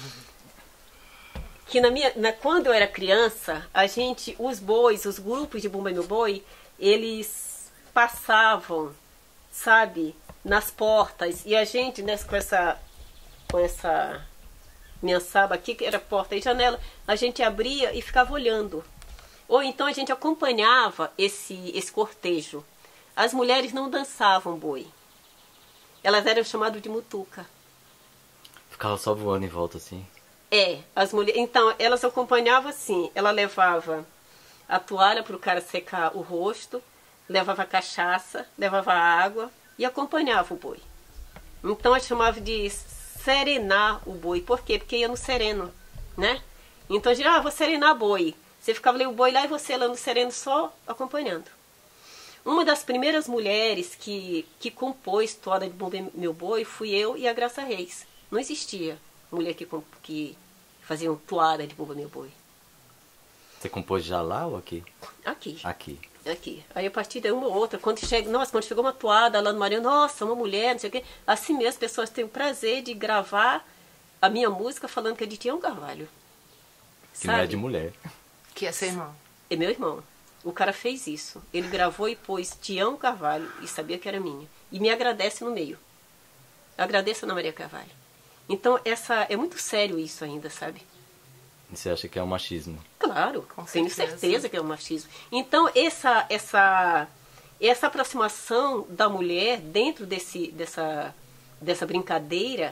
Que na minha, na, quando eu era criança, a gente, os bois, os grupos de Bumba Meu Boi, eles passavam, sabe, nas portas. E a gente, né, com essa, com essa minha saba aqui, que era porta e janela, a gente abria e ficava olhando. Ou então a gente acompanhava esse, esse cortejo. As mulheres não dançavam boi. Elas eram chamadas de mutuca. Ficava só voando em volta assim. É, as mulheres. Então, elas acompanhavam assim. Ela levava a toalha para o cara secar o rosto, levava cachaça, levava água e acompanhava o boi. Então, a chamava de serenar o boi. Por quê? Porque ia no sereno, né? Então, a gente, ah, vou serenar boi. Você ficava ali o boi lá e você lá no sereno só acompanhando. Uma das primeiras mulheres que, que compôs Toada de Bumba Meu Boi fui eu e a Graça Reis. Não existia mulher que, que fazia toada de Bumba Meu Boi. Você compôs já lá ou aqui? Aqui. Aqui. Aqui. Aí a partir de uma ou outra, quando chega, nossa, quando chegou uma toada lá no Maranhão, nossa, uma mulher, não sei o quê. Assim mesmo, as pessoas têm o prazer de gravar a minha música falando que é de Tião Carvalho. Que não é de mulher. Que é seu irmão. É meu irmão. O cara fez isso. Ele gravou e pôs Tião Carvalho e sabia que era minha. E me agradece no meio. Agradeço a Ana Maria Carvalho. Então, essa, é muito sério isso ainda, sabe? E você acha que é um machismo? Claro, Com tenho certeza. certeza que é um machismo. Então, essa, essa, essa aproximação da mulher dentro desse, dessa, dessa brincadeira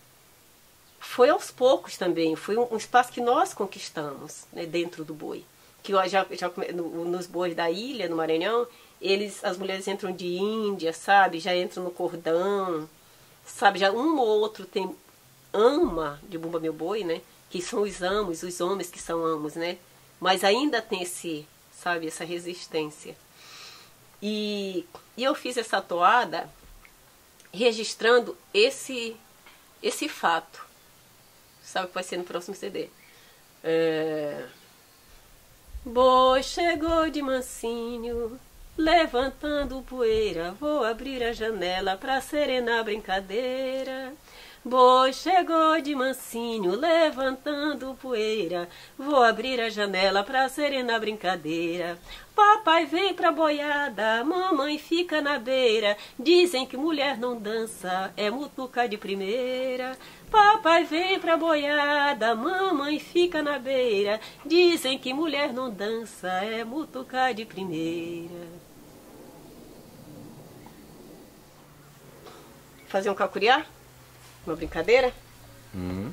foi aos poucos também. Foi um, um espaço que nós conquistamos, né, dentro do boi. Que eu já, já no, nos bois da ilha, no Maranhão, eles, as mulheres entram de Índia, sabe? Já entram no cordão, sabe? Já um ou outro tem ama de Bumba Meu Boi, né? Que são os amos, os homens que são amos, né? Mas ainda tem esse, sabe, essa resistência. E, e eu fiz essa toada registrando esse, esse fato. Sabe o que vai ser no próximo C D? É... Boi chegou de mansinho, levantando poeira, vou abrir a janela pra serenar a brincadeira. Boi chegou de mansinho, levantando poeira, vou abrir a janela pra serenar a brincadeira. Papai vem pra boiada, mamãe fica na beira, dizem que mulher não dança, é mutuca de primeira. Papai vem pra boiada, mamãe fica na beira, dizem que mulher não dança, é mutuca de primeira. Fazer um cacuriá? Uma brincadeira? Uhum.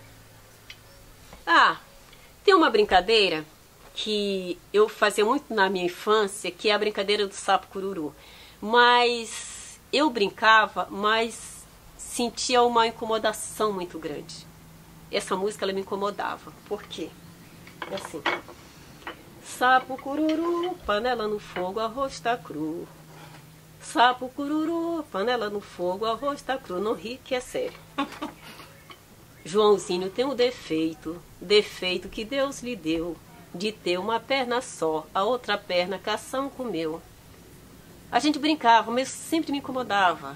Ah, tem uma brincadeira que eu fazia muito na minha infância, que é a brincadeira do sapo cururu. Mas eu brincava, mas sentia uma incomodação muito grande. Essa música ela me incomodava. Por quê? É assim. Sapo cururu, panela no fogo, arroz tá cru. Sapo cururu, panela no fogo, arroz tá cru. Não ri que é sério. Joãozinho tem um defeito, defeito que Deus lhe deu, de ter uma perna só, a outra perna cação comeu. A gente brincava, mas sempre me incomodava.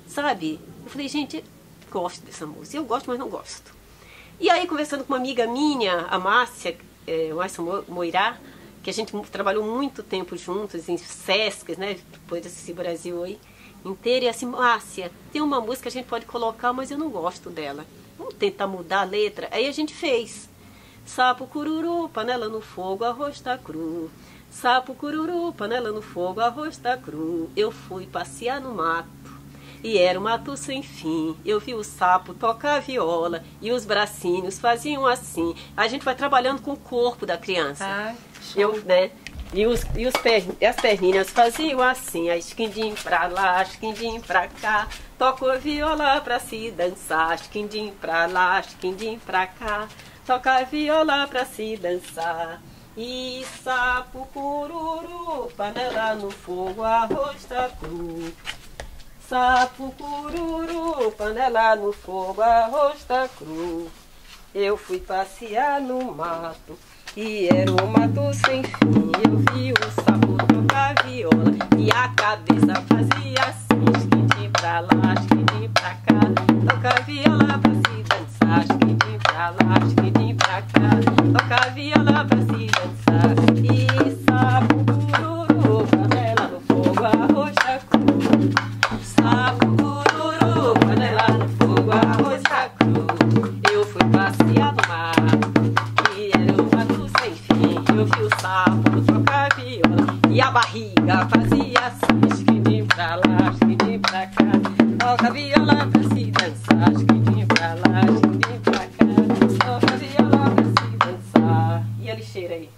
sabe? Eu falei, gente, gosto dessa música. Eu gosto, mas não gosto. E aí, conversando com uma amiga minha, a Márcia, é, Márcia Moirá, que a gente trabalhou muito tempo juntos em Sescs, né? Depois desse Brasil aí inteiro. E assim, Márcia, tem uma música que a gente pode colocar, mas eu não gosto dela. Vamos tentar mudar a letra? Aí a gente fez. Sapo, cururu, panela no fogo, arroz tá cru. Sapo, cururu, panela no fogo, arroz tá cru. Eu fui passear no mato e era um mato sem fim. Eu vi o sapo tocar viola e os bracinhos faziam assim. A gente vai trabalhando com o corpo da criança. Ah, eu, né? E, os, e, os per, e as perninhas faziam assim, a esquindim pra lá, esquindim pra cá. Tocou viola pra se dançar, esquindim pra lá, esquindim pra cá. Toca viola pra se dançar. E sapo, cururu, panela no fogo, arroz tá cru. Sapo, cururu, panela no fogo, arroz tá cru. Eu fui passear no mato e era um mato sem fim. Eu vi o sapo tocar viola e a cabeça fazia assim, esquindim pra lá, esquindim pra cá. Toca viola pra se dançar, esquindim pra lá, esquindim pra cá. Toca viola pra se dançar. E sapo, cururu, panela no fogo, arroz tá cru. Sapo, cururu, panela no fogo, arroz tá cru. Eu fui passear no mato e era um mato sem fim. Eu vi o sapo tocar viola e a barriga fazia assim, esquindim pra lá, esquindim pra cá. Toca viola pra se dançar, esquindim pra lá, esquindim pra cá. Toca viola pra se dançar. E a lixeira aí?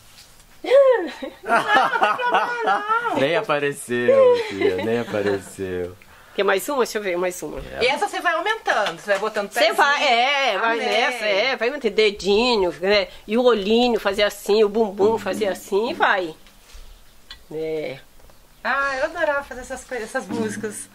Nem apareceu, tia, nem apareceu. Quer mais uma? Deixa eu ver, mais uma. E essa você vai aumentando, você vai botando Você pezinho. vai, é, vai Amei. nessa, é, vai manter dedinho, né? E o olhinho fazer assim, o bumbum fazer assim e vai. É. Ah, eu adorava fazer essas coisas, essas músicas.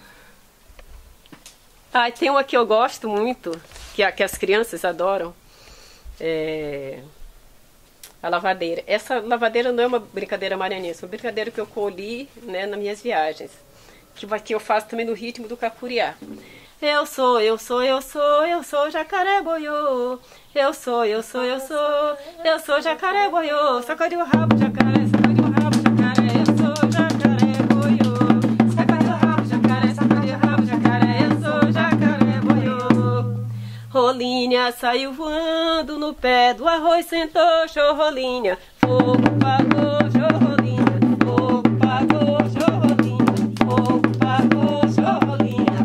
Ah, tem uma que eu gosto muito, que, a, que as crianças adoram. É... A lavadeira. Essa lavadeira não é uma brincadeira maranhense, é uma brincadeira que eu colhi, né, nas minhas viagens. Que, vai, que eu faço também no ritmo do cacuriá. Eu sou, eu sou, eu sou, eu sou jacaré boiô. Eu sou, eu sou, eu sou, eu sou jacaré boiô. Sacode o rabo, jacaré, sacode o rabo, jacaré. Eu sou jacaré boiô. Sacode o rabo, jacaré, sacode o rabo, jacaré. Eu sou jacaré boiô. Rolinha saiu voando no pé do arroz, sentou chorrolinha. Fogo pagou, chorrolinha. Fogo pagou, chorrolinha. Fogo pagou, chorrolinha.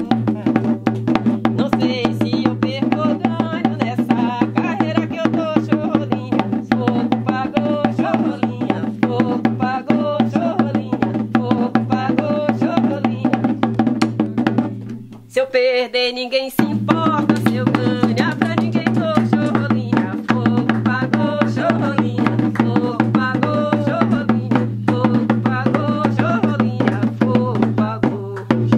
Não sei se eu perco ou ganho nessa carreira que eu tô, chorrolinha. Fogo pagou, chorrolinha. Fogo pagou, chorrolinha. Fogo pagou, chorrolinha. Se eu perder, ninguém se importa. Se eu ganhar, pra ninguém tô, chorrolinha. Fogo pagou, chorrolinha. Fogo pagou, chorrolinha. Fogo pagou, chorrolinha. Fogo pagou.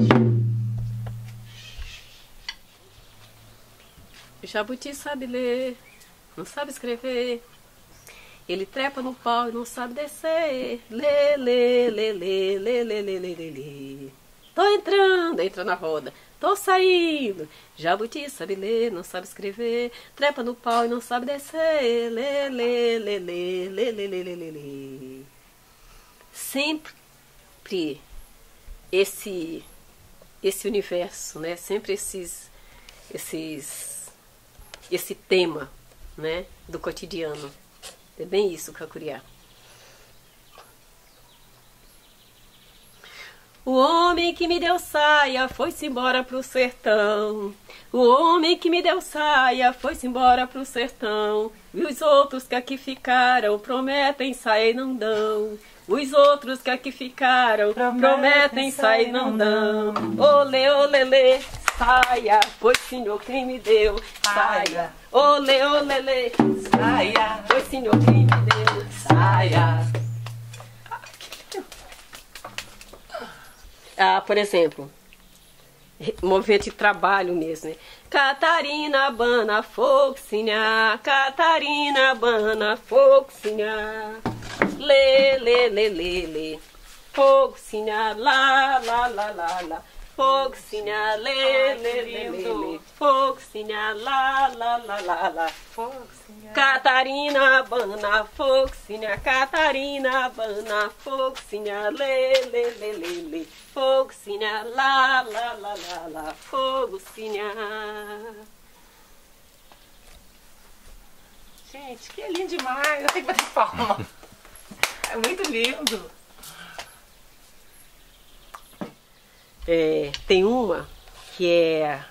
O jabuti sabe ler, não sabe escrever. Ele trepa no pau e não sabe descer. Lê, lê, lê, lê, lê, lê, lê, lê, lê, lê. Tô entrando, entra na roda. Tô saindo. Jabuti sabe ler, não sabe escrever. Trepa no pau e não sabe descer. Lê, lê, lê, lê, lê, lê, lê, lê, lê, lê. Sempre esse esse universo, né? Sempre esses esses esse tema, né, do cotidiano. É bem isso, cacuriá. O homem que me deu saia foi-se embora pro sertão. O homem que me deu saia foi-se embora pro sertão. E os outros que aqui ficaram prometem saia e não dão. Os outros que aqui ficaram prometem saia e não dão. Olê, olê, lê, saia, foi senhor quem me deu saia. Olê, olê, lê, saia, foi senhor quem me deu saia. Ah, por exemplo, movimento de trabalho mesmo, né? Catarina abana foxinha, Catarina abana foxinha, lê, lê, lê, lê, lê, foxinha, lá, lá, lá, lá, lá, Foxinha, lê, lê, lê, lê, lê. Foxinha, lá, lá, lá, lá, lá. Foxinha. Catarina, bana, Foxinha, Catarina, bana, Foxinha, lê, lê, lê, lê, lê. Foxinha, lá, lá, lá, lá, lá. Foxinha. Gente, que lindo demais. Eu tenho que bater palma. É muito lindo. É, tem uma que é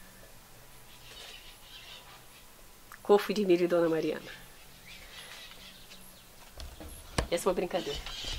Cofre de Milho e Dona Mariana. Essa é uma brincadeira.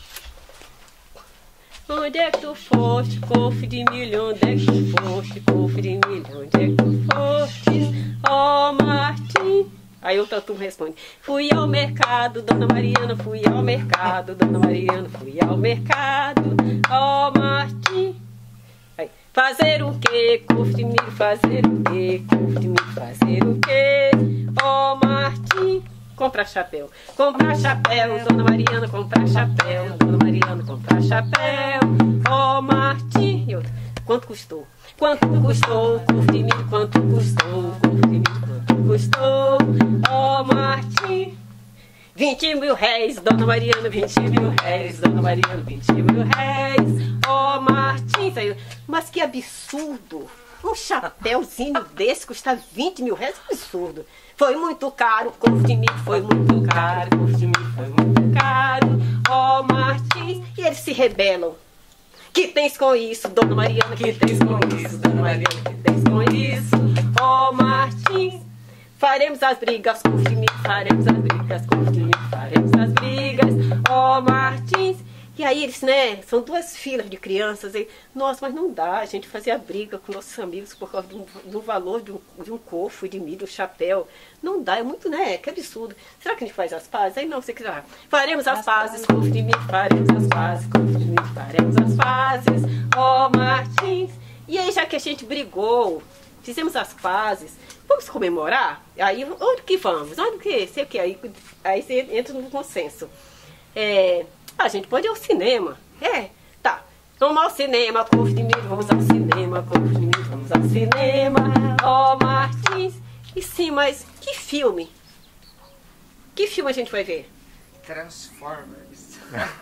Onde é que tu foste, cofre de milho? Onde é que tu foste, cofre de milho? Onde é que tu foste, ó Martim? Aí o Tatu responde: fui ao mercado, Dona Mariana, fui ao mercado, Dona Mariana, fui ao mercado, ó Martim. Aí, fazer o quê? Cofre de milho, fazer o quê? Cofre de milho, fazer o quê? Ó Martim. Comprar chapéu, comprar chapéu, Dona Mariana, comprar chapéu, Dona Mariana, comprar chapéu, ó Martim. E outra: quanto custou? Quanto custou? Cofre de milho, quanto custou? Cofre de milho, quanto custou? Ó Martim. Vinte mil réis, Dona Mariana, vinte mil réis, Dona Mariana, vinte mil réis, ó Martim. Mas que absurdo! Um chapéuzinho desse custa vinte mil réis, que absurdo! Foi muito caro, cofre de milho foi muito caro, cofre de milho foi muito caro, ó Martim. E eles se rebelam. Que tens com isso, Dona Mariana, que tens com isso, Dona Mariana, que tens com isso, ó Martim. Faremos as brigas, cofre de milho, faremos as brigas, cofre de milho, faremos as brigas, ó Martins. E aí eles, né, são duas filas de crianças, e, nossa, mas não dá, a gente fazia briga com nossos amigos por causa do, do valor de um, de um cofre de milho, um chapéu. Não dá, é muito, né, que absurdo. Será que a gente faz as pazes? Aí não, você quiser. Faremos as pazes, cofre de milho, faremos as pazes, cofre de milho, faremos as pazes, ó Martins. E aí, já que a gente brigou, fizemos as pazes, vamos comemorar? Aí, onde que vamos? Onde que? Sei o que? Aí, aí você entra no consenso. É... A gente pode ir ao cinema. É, tá. Vamos ao cinema, cofre de milho, vamos ao cinema, cofre de milho, vamos ao cinema, ó Martins. E sim, mas que filme? Que filme a gente vai ver? Transformers.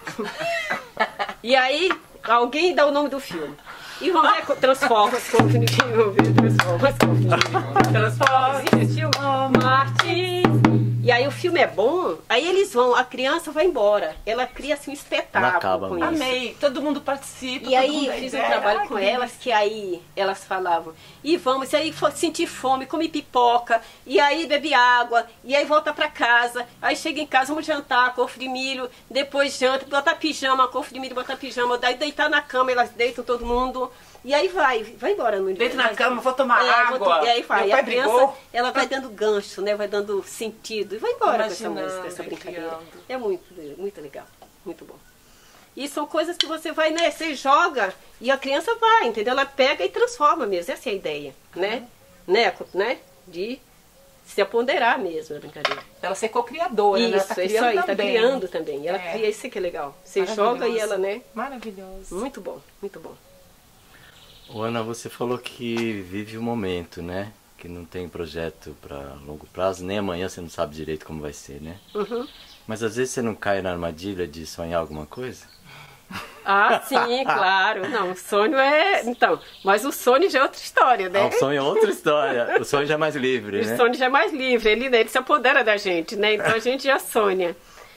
E aí, alguém dá o nome do filme. E vamos ver Transformers, cofre de milho, vamos ver Transformers, cofre de milho, Transformers, ó Martins. E aí o filme é bom, aí eles vão, a criança vai embora. Ela cria assim um espetáculo com isso. Amei, todo mundo participa. E aí eu fiz um trabalho com elas, que aí elas falavam, e vamos, e aí sentir fome, come pipoca, e aí bebe água, e aí volta pra casa, aí chega em casa, vamos jantar, cofre de milho, depois janta, botar pijama, cofre de milho, botar pijama, daí deitar na cama, elas deitam todo mundo. E aí vai, vai embora no Deito na cama, vou tomar é, água. Vou, e aí vai, e a criança, brigou. ela vai dando gancho, né? Vai dando sentido. E vai embora com essa música, essa brincadeira. Criando. É muito, muito legal, muito bom. E são coisas que você vai, né? Você joga e a criança vai, entendeu? Ela pega e transforma mesmo. Essa é a ideia, né? Uhum. Né? né? De se aponderar mesmo a brincadeira. Ela ser co-criadora, né? Isso, Ela tá é isso aí, tá também. criando também. E ela É. cria, isso que é legal. Você Maravilhoso. joga e ela, né? Maravilhoso. Muito bom, muito bom. Ô, Ana, você falou que vive o momento, né? Que não tem projeto para longo prazo, nem amanhã você não sabe direito como vai ser, né? Uhum. Mas às vezes você não cai na armadilha de sonhar alguma coisa? Ah, sim, claro. Não, o sonho é... Então, mas o sonho já é outra história, né? Ah, o sonho é outra história. O sonho já é mais livre, né? O sonho já é mais livre, ele, ele se apodera da gente, né? Então a gente já sonha.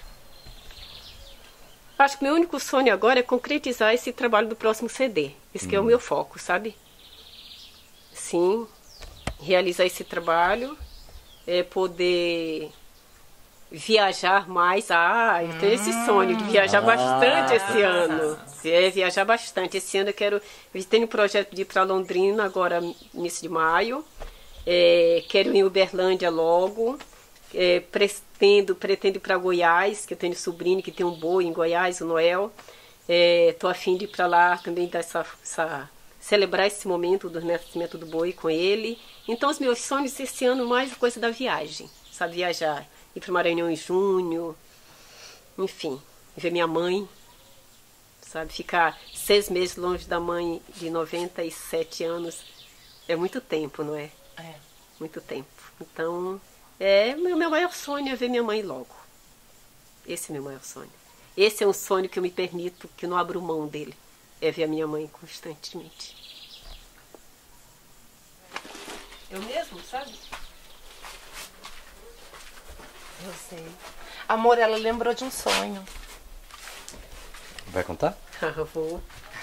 Acho que meu único sonho agora é concretizar esse trabalho do próximo C D. Esse que hum. é o meu foco, sabe? Sim, realizar esse trabalho, é poder viajar mais. Ah, eu tenho esse sonho de viajar ah, bastante esse ano. É, viajar bastante. Esse ano eu quero... Eu tenho um projeto de ir para Londrina agora, início de maio. É, quero ir em Uberlândia logo. É, pretendo, pretendo ir para Goiás, que eu tenho sobrinho que tem um boi em Goiás, o Noel. Estou é, a fim de ir para lá também, dar essa, essa, celebrar esse momento do nascimento do boi com ele. Então os meus sonhos esse ano mais a coisa da viagem, sabe, viajar, ir para o Maranhão em junho, enfim, ver minha mãe, sabe, ficar seis meses longe da mãe de noventa e sete anos é muito tempo, não é? É. Muito tempo. Então, é meu, meu maior sonho é ver minha mãe logo. Esse é meu maior sonho. Esse é um sonho que eu me permito, que eu não abro mão dele. É ver a minha mãe constantemente. Eu mesmo, sabe? Eu sei. Amor, ela lembrou de um sonho. Vai contar? Ah, vou.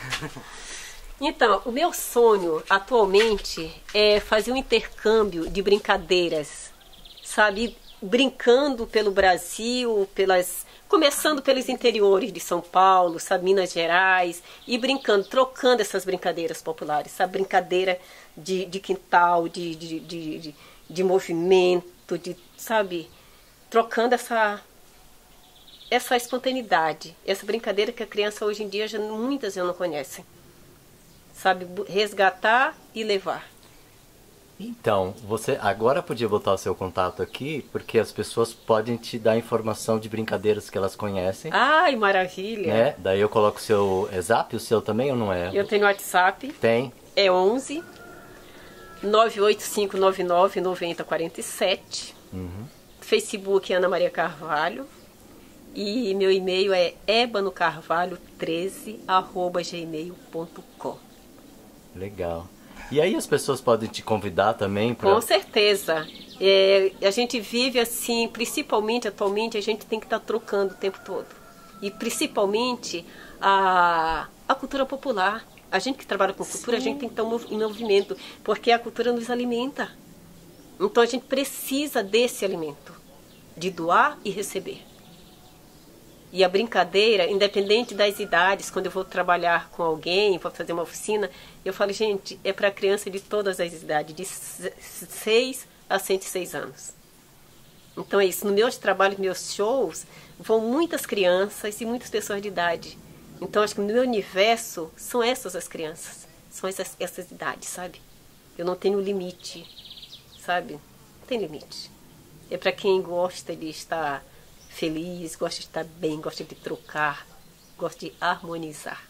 Então, o meu sonho atualmente é fazer um intercâmbio de brincadeiras, sabe? Brincando pelo Brasil, pelas, começando pelos interiores de São Paulo, sabe? Minas Gerais, e brincando, trocando essas brincadeiras populares, sabe? Brincadeira de, de quintal, de, de, de, de, de movimento, de, sabe? Trocando essa, essa espontaneidade, essa brincadeira que a criança hoje em dia, já, muitas já não conhecem. Sabe, resgatar e levar. Então, você agora podia botar o seu contato aqui, porque as pessoas podem te dar informação de brincadeiras que elas conhecem. Ai, maravilha! Né? Daí eu coloco o seu é Zap, o seu também ou não é? Eu tenho WhatsApp. Tem. É onze nove oito cinco nove nove nove zero quatro sete. Uhum. Facebook é Ana Maria Carvalho. E meu e-mail é ebanocarvalho treze arroba gmail ponto com. Legal. E aí as pessoas podem te convidar também para... Com certeza. É, a gente vive assim, principalmente atualmente, a gente tem que estar trocando o tempo todo. E principalmente a, a cultura popular. A gente que trabalha com cultura, Sim. a gente tem que estar em movimento, porque a cultura nos alimenta. Então a gente precisa desse alimento, de doar e receber. E a brincadeira, independente das idades, quando eu vou trabalhar com alguém, vou fazer uma oficina, eu falo, gente, é para criança de todas as idades, de seis a cento e seis anos. Então é isso, no meu trabalho, nos meus shows, vão muitas crianças e muitas pessoas de idade. Então acho que no meu universo são essas as crianças, são essas, essas idades, sabe? Eu não tenho limite, sabe? Não tem limite. É para quem gosta de estar feliz, gosta de estar bem, gosta de trocar, gosta de harmonizar.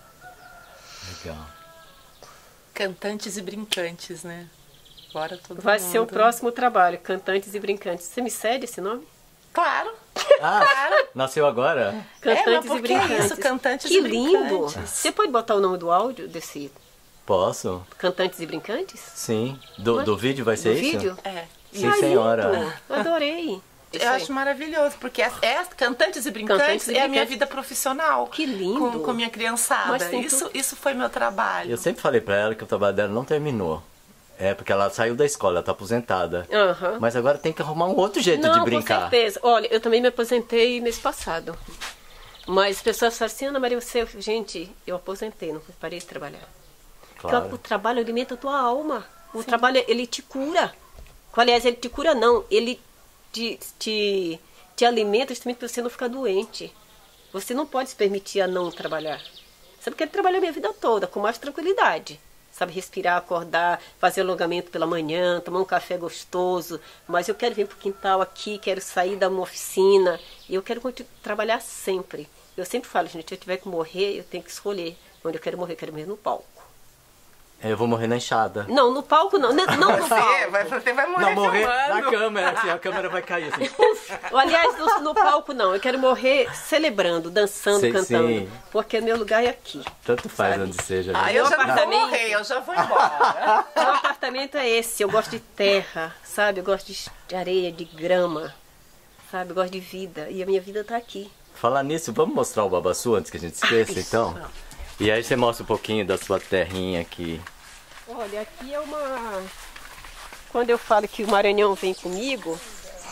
Legal. Cantantes e brincantes, né? Bora todo Vai mundo. ser o próximo trabalho, Cantantes e Brincantes. Você me cede esse nome? Claro. Ah, claro. Nasceu agora? Cantantes é, mas por e que Brincantes. isso? Cantantes que e lindo! Brincantes. Você pode botar o nome do áudio desse Posso? Cantantes e Brincantes? Sim. Do, do vídeo vai ser do isso? vídeo? É. Sim, Ai, senhora. lindo. Adorei. Isso Eu aí. acho maravilhoso, porque é, é Cantantes e Brincantes Cantantes e é a minha Brincantes. vida profissional. Que lindo. Com, com minha criançada. Mas tem Isso, tudo- isso foi meu trabalho. Eu sempre falei pra ela que o trabalho dela não terminou. É, porque ela saiu da escola, ela tá aposentada. Aham. Mas agora tem que arrumar um outro jeito Não, de com brincar. certeza. Olha, eu também me aposentei mês passado. Mas as pessoas falam assim, Ana Maria, você... Gente, eu aposentei, não parei de trabalhar. Claro. Porque o trabalho alimenta a tua alma. O trabalho, ele te cura. Aliás, ele te cura não. Ele te, te, te alimenta justamente para você não ficar doente. Você não pode se permitir a não trabalhar. Sabe que eu trabalho a minha vida toda, com mais tranquilidade. Sabe, respirar, acordar, fazer alongamento pela manhã, tomar um café gostoso. Mas eu quero vir para o quintal aqui, quero sair da minha oficina. E eu quero continuar a trabalhar sempre. Eu sempre falo, gente, se eu tiver que morrer, eu tenho que escolher onde eu quero morrer. Eu quero morrer no palco. É, eu vou morrer na enxada. Não, no palco não. Não, não no Você palco. vai, você vai morrer Não, morrer filmando. na câmera, assim, a câmera vai cair assim. Aliás, no, no palco não. Eu quero morrer celebrando, dançando, Sim, cantando. sim. Porque meu lugar é aqui. Tanto faz Sabe? onde seja. né? Ah, eu Meu já não vou apartamento- morrer, eu já vou embora. Meu apartamento é esse. Eu gosto de terra, sabe? Eu gosto de de areia, de grama, sabe? Eu gosto de vida. E a minha vida tá aqui. Falar nisso, vamos mostrar o Babaçu antes que a gente esqueça, isso. então? E aí você mostra um pouquinho da sua terrinha aqui. Olha, aqui é uma... Quando eu falo que o Maranhão vem comigo,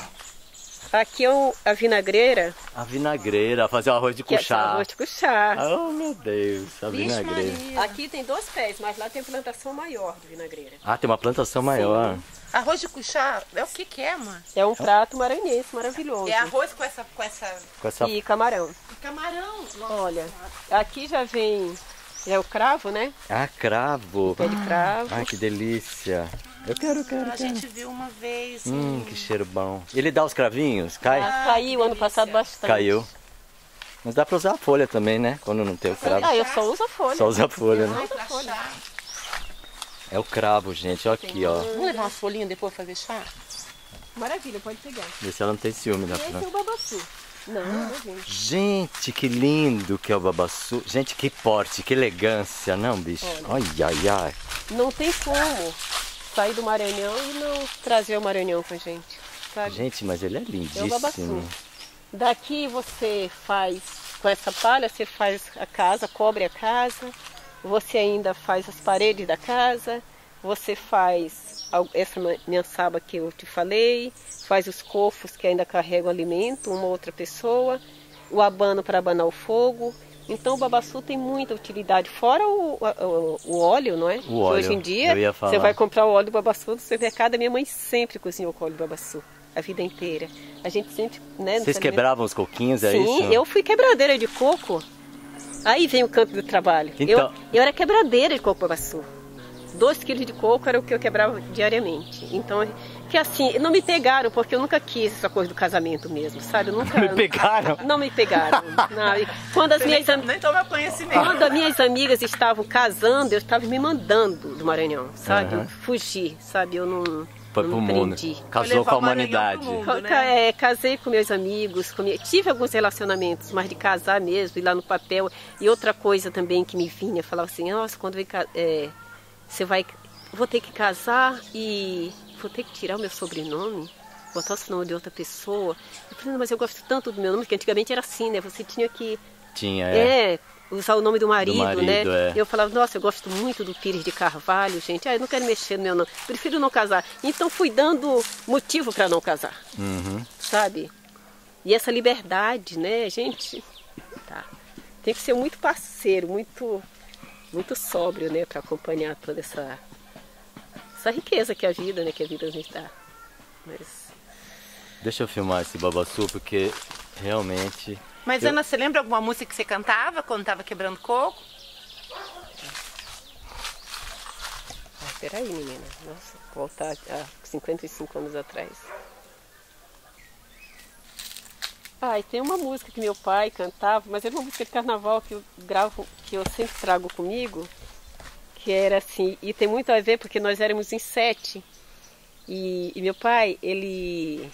aqui é o- a vinagreira, A vinagreira, fazer o arroz de que é cuchá. arroz de cuchá. Oh, meu Deus, a Vixe, vinagreira. Maria. Aqui tem dois pés, mas lá tem plantação maior de vinagreira. Ah, tem uma plantação maior. Arroz de cuchá, é o que que é, mano? É um prato maranhense maravilhoso. É arroz com essa, com essa Com essa... E camarão. camarão. Nossa. Olha, aqui já vem... É o cravo, né? Ah, cravo. Pé de cravo. Ai, que delícia. Eu quero, eu quero, eu A quero. gente viu uma vez. Hum, que cheiro bom. Ele dá os cravinhos? Cai? Ah, caiu ano passado bastante. Caiu. Mas dá pra usar a folha também, né? Quando não tem o cravo. Ah, eu só uso a folha. Só usa a folha, né? Ai, pra chá. É o cravo, gente. Olha aqui, ó. Vamos levar umas folhinhas depois pra fazer chá? Maravilha, pode pegar. Vê se ela não tem ciúme da E esse é planta. o babaçu. Não, não, gente. Gente, que lindo que é o babaçu. Gente, que porte, que elegância, não, bicho? Ai, ai, ai. Não tem como sair do Maranhão e não trazer o Maranhão com a gente, sabe? Gente, mas ele é É o babaçu. lindíssimo. Daqui você faz, com essa palha, você faz a casa, cobre a casa, você ainda faz as paredes da casa, você faz al- essa ma- miançaba que eu te falei, faz os cofos que ainda carregam alimento, uma outra pessoa, o abano para abanar o fogo. Então o babaçu tem muita utilidade, fora o, o, o óleo, não é? Que óleo, hoje em dia, eu ia falar. você vai comprar o óleo do babaçu no supermercado, a minha mãe sempre cozinhou com óleo do babaçu, a vida inteira. A gente sempre, né? Vocês nos quebravam os coquinhos, é alimentos- isso? Sim, eu fui quebradeira de coco. Aí vem o campo do trabalho. Então- Eu, eu era quebradeira de coco babaçu. Dois quilos de coco era o que eu quebrava diariamente. Então, que assim, não me pegaram, porque eu nunca quis essa coisa do casamento mesmo, sabe? Eu nunca, Me pegaram? Não me pegaram. Não. E Quando as minhas, am- Nem toma conhecimento. quando as minhas amigas estavam casando, eu estava me mandando do Maranhão, sabe? Aham. Eu fugi, sabe? Eu não, Foi não pro me mundo. prendi. Casou levar com a o Maranhão pro humanidade. mundo. Ca- né? é, casei com meus amigos, com minha- tive alguns relacionamentos, mas de casar mesmo, ir lá no papel. E outra coisa também que me vinha, falava assim, nossa, quando vem, ca- é, você vai, vou ter que casar e vou ter que tirar o meu sobrenome, botar o sobrenome de outra pessoa. Eu falei, não, mas eu gosto tanto do meu nome, que antigamente era assim, né? Você tinha que Tinha, é. é, usar o nome do marido, marido, né? é. Eu falava, nossa, eu gosto muito do Pires de Carvalho, gente. Ah, eu não quero mexer no meu nome, prefiro não casar. Então fui dando motivo para não casar, Uhum. sabe? E essa liberdade, né, gente? Tá. Tem que ser muito parceiro, muito, muito sóbrio, né, para acompanhar toda essa, essa riqueza que é a vida, né, que a vida nos dá. Mas Deixa eu filmar esse babaçu, porque realmente... Mas, Eu- Ana, você lembra alguma música que você cantava quando estava quebrando coco? Ah, peraí, menina. Nossa, voltar a cinquenta e cinco anos atrás. Ah, e tem uma música que meu pai cantava, mas era uma música de carnaval que eu gravo, que eu sempre trago comigo, que era assim, e tem muito a ver porque nós éramos em sete. E, e meu pai, ele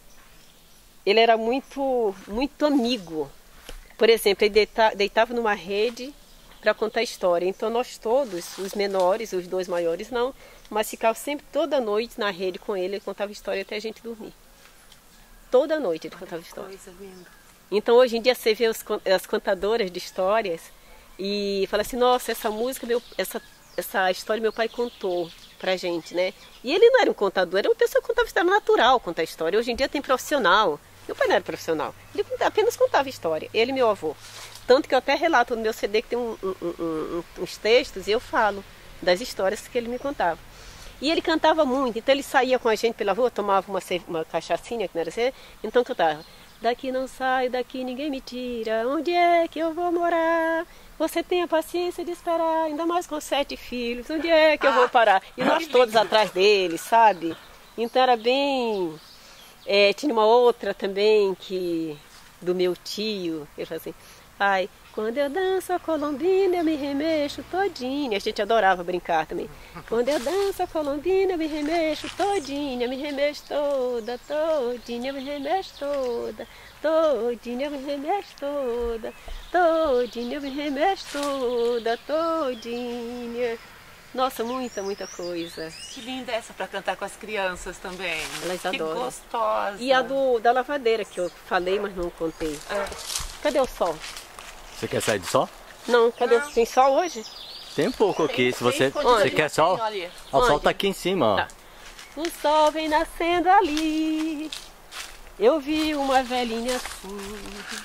ele era muito muito amigo. Por exemplo, ele deita, deitava numa rede para contar história. Então nós todos, os menores, os dois maiores não, mas ficava sempre toda noite na rede com ele, ele contava história até a gente dormir. Toda noite ele contava história. Coisa linda. Então hoje em dia você vê os, con- as contadoras de histórias e fala assim, nossa, essa música, meu, essa, essa história meu pai contou pra gente, né? E ele não era um contador, era uma pessoa que contava história natural, contar história. Hoje em dia tem profissional. Meu pai não era profissional, ele apenas contava história, ele e meu avô. Tanto que eu até relato no meu C D que tem um, um, um, um, uns textos e eu falo das histórias que ele me contava. E ele cantava muito, então ele saía com a gente pela rua, tomava uma, ce- uma cachaçinha, que não era assim, então cantava. Daqui não saio, daqui ninguém me tira, onde é que eu vou morar? Você tem a paciência de esperar, ainda mais com sete filhos, onde é que eu vou parar? E nós todos atrás dele, sabe? Então era bem... É, tinha uma outra também que do meu tio, ele falou assim, ai, quando eu danço a colombina eu me remexo todinha. A gente adorava brincar também. Quando eu danço a colombina eu me remexo todinha, me remexo toda, todinha, me remexo toda, todinha, me remexo toda, todinha, me remexo toda, todinha. Nossa, muita, muita coisa. Que linda essa para cantar com as crianças também. Elas que adoram. gostosa. E a do, da lavadeira que eu falei, mas não contei. Ah, Cadê o sol? Você quer sair do sol? Não, cadê? Não. Tem sol hoje? Tem um pouco aqui, se você, escondido você ali, quer sol? tem, olha. Ó, o sol Onde? tá aqui em cima, ó. Tá. O sol vem nascendo ali. Eu vi uma velhinha assim,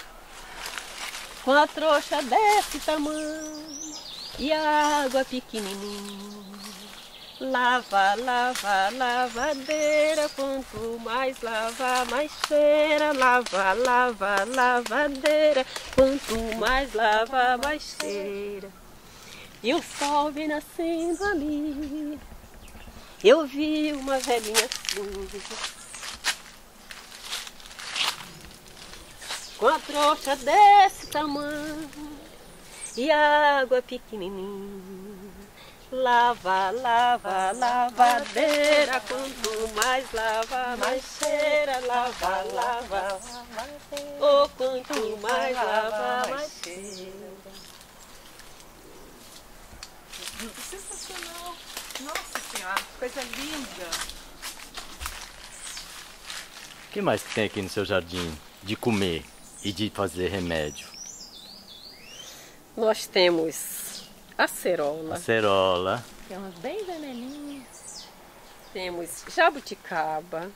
com a trouxa desse tamanho e a água pequenininha. Lava, lava, lavadeira, quanto mais lava, mais cheira. Lava, lava, lavadeira, quanto mais lava, mais cheira. E o sol vem nascendo ali. Eu vi uma velhinha assim, com a trouxa desse tamanho e água pequenininha. Lava, lava, lavadeira, quanto mais lava, mais cheira. Lava, lava, oh, quanto mais lava, mais cheira. Sensacional. Nossa Senhora, coisa linda. O que mais que tem aqui no seu jardim de comer e de fazer remédio? Nós temos acerola, Acerola. Temos bem vermelhinhas. temos jabuticaba,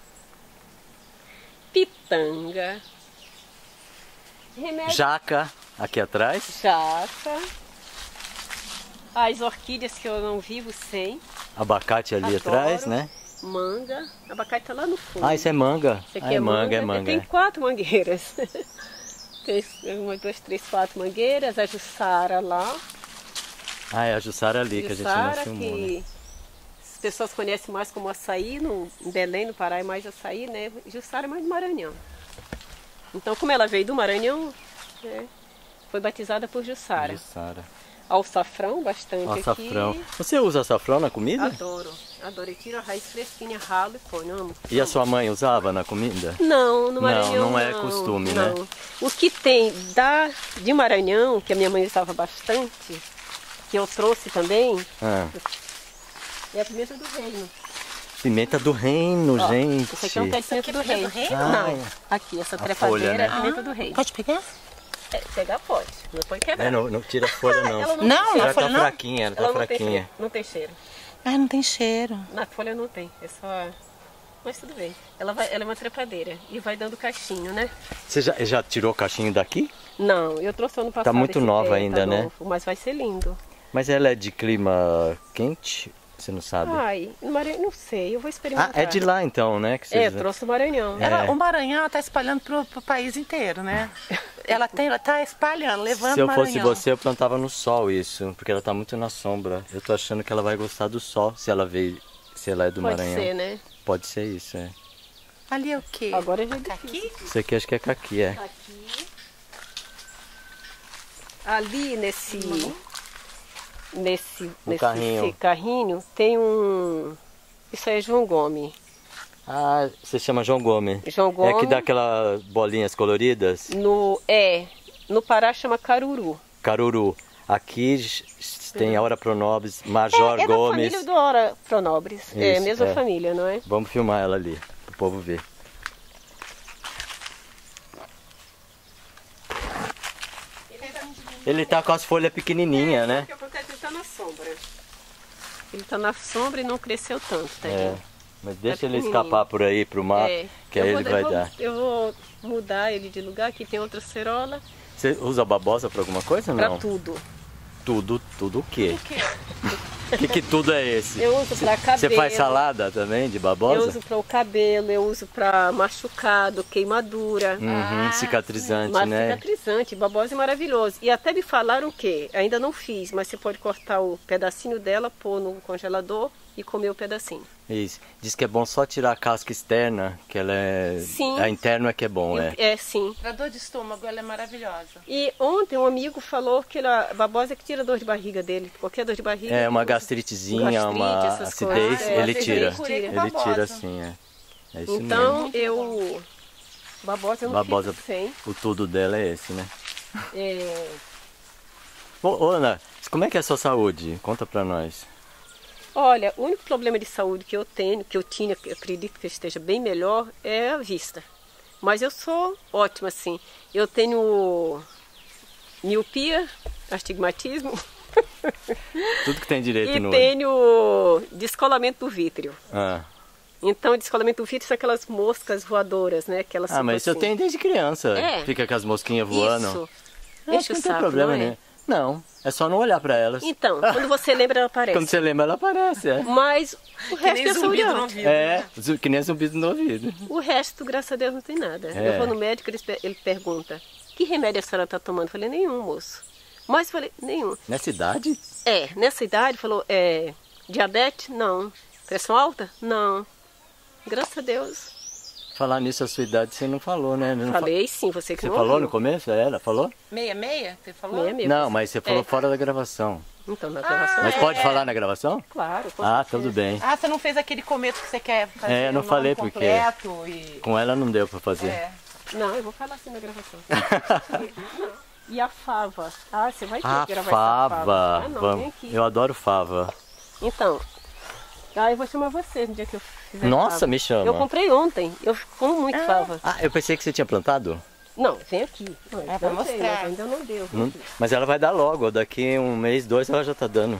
pitanga, remédio Jaca aqui atrás. jaca, as orquídeas que eu não vivo sem, Abacate ali Adoro. atrás, né? manga, abacate tá lá no fundo. Ah, isso é manga. Esse aqui Ah, é, é manga, manga, é manga. Tem é. quatro mangueiras. Tem uma, duas, três, quatro mangueiras, a Jussara lá. Ah, é a Jussara ali que a gente não Jussara, filmou, né? que as pessoas conhecem mais como açaí, no, em Belém, no Pará é mais açaí, né? Jussara é mais do Maranhão. Então, como ela veio do Maranhão, né, foi batizada por Jussara. Jussara. Alçafrão, bastante Açafrão. aqui. Você usa açafrão na comida? Adoro, adoro. Eu tiro a raiz fresquinha, ralo e põe, amo. E a sua mãe usava na comida? Não, no Maranhão Não, não é costume, né? não. O que tem da, de Maranhão, que a minha mãe usava bastante, que eu trouxe também, Ah, é a pimenta do reino. pimenta do reino, Ó, gente. Isso aqui é um pé de pimenta do reino. Ah, Não, é. aqui, essa A trepadeira folha, né? é a pimenta do reino. Pode pegar? É, pegar pode, não pode quebrar. É, não, não tira a folha não. Ela não, Não, Ela na tá folha não? fraquinha, ela tá ela não tem fraquinha. cheiro, não tem cheiro. Ah, não tem cheiro. Na folha não tem, é só... Mas tudo bem. Ela, vai, ela é uma trepadeira e vai dando cachinho, né? Você já, já tirou o cachinho daqui? Não, eu trouxe ano passado. muito esse nova pé, ainda, tá né? novo, mas vai ser lindo. Mas ela é de clima quente? Você não sabe? Ai, no Maranhão, não sei, eu vou experimentar. Ah, é de lá então, né? Que É, vocês... trouxe do Maranhão. É. Ela, o Maranhão está espalhando pro, pro país inteiro, né? Ela tem, ela tá espalhando, levando Se eu o fosse Maranhão. você, eu plantava no sol isso, porque ela tá muito na sombra. Eu tô achando que ela vai gostar do sol, se ela veio, se ela é do Pode Maranhão. ser, né? Pode ser isso, é. Ali é o quê? Agora já é Caqui? difícil. Isso aqui acho que é caqui, é. Aqui. Ali nesse... Nesse, nesse carrinho. carrinho tem um... Isso aí é João Gomes. Ah, você chama João Gomes. João É Gomes. que dá aquelas bolinhas coloridas? No, é, no Pará chama caruru. Caruru. Aqui j- tem Aura Pronobis, Major é, é da Gomes. família do Hora Pronobres. É a Isso, mesma é. família, não é? Vamos filmar ela ali, pro povo ver. Ele tá com as folhas pequenininhas, né? O que acontece? Ele tá na sombra. Ele tá na sombra e não cresceu tanto, tá É. vendo? Mas deixa ele pequenininho. escapar por aí pro mato, É. que aí Eu ele vou- vai eu vou- dar. Eu vou mudar ele de lugar, aqui tem outra cerola, Você usa babosa pra alguma coisa ou pra não? tudo. Tudo, tudo o quê? O que que tudo é esse? Eu uso pra cabelo. Você faz salada também de babosa? Eu uso para o cabelo, eu uso para machucado, queimadura. Uhum, cicatrizante, Mas né? cicatrizante, babosa é maravilhoso. E até me falaram que, ainda não fiz, mas você pode cortar o pedacinho dela, pôr no congelador e comer o pedacinho. Isso. Diz que é bom só tirar a casca externa, que ela é... Sim. A interna é que é bom, é. É, sim. Pra dor de estômago, ela é maravilhosa. E ontem um amigo falou que a babosa é que tira a dor de barriga dele. Qualquer dor de barriga. É uma ele usa. gastritezinha, Gastrite, uma essas acidez, coisas. É, ele às vezes tira. ele tira. Ele Babosa. tira assim, é. É isso Então mesmo. eu. Babosa eu não Babosa, fico sem. o tudo dela é esse, né? É, Ô, ô, Ana, como é que é a sua saúde? Conta pra nós. olha, o único problema de saúde que eu tenho, que eu tinha, que eu acredito que eu esteja bem melhor, é a vista. Mas eu sou ótima, assim. Eu tenho miopia, astigmatismo Tudo que tem direito e no olho. tenho descolamento do vítreo. Ah, Então, descolamento do vítreo são aquelas moscas voadoras, né? Aquelas ah mas isso eu assim. tenho desde criança. É. Fica com as mosquinhas voando. Isso. Eu acho Enche que o não tem saco, problema, não é? né? Não, é só não olhar pra elas. Então, quando você lembra, ela aparece. Quando você lembra, ela aparece, é. Mas o Que resto nem é zumbido no saúde. ouvido. É, né? zu- que nem zumbido no ouvido. O resto, graças a Deus, não tem nada. É. Eu vou no médico, ele, pe- ele pergunta, que remédio a senhora está tomando? Eu falei, nenhum, moço. Mas eu falei, nenhum. Nessa idade? É, nessa idade, falou, é, diabetes? Não. Pressão alta? Não. Graças a Deus. Falar nisso, a sua idade você não falou, né? Não Falei sim, você que Você não falou ouviu. no começo? Ela falou? Meia, meia? Você falou? Meia, meia. Não, mas você falou É. fora da gravação. Então, na gravação. Mas é. pode falar na gravação? Claro, com Ah, certeza. tudo bem. Ah, você não fez aquele começo que você quer fazer É, eu não o nome falei porque- completo e... Com ela não deu pra fazer. É. Não, eu vou falar assim na gravação. E a fava? Ah, você vai ter Ah, que gravar essa fava. fava. Ah, não, vem Vamos. aqui. Eu adoro fava. Então, ah, eu vou chamar você no dia que eu fizer Nossa, fava. me chama. Eu comprei ontem, eu como muito fava. Ah, eu pensei que você tinha plantado. Não, vem aqui. Não, eu É pra plantei, mostrar. mas ainda não deu. Não- Mas ela vai dar logo, daqui um mês, dois, ela já tá dando.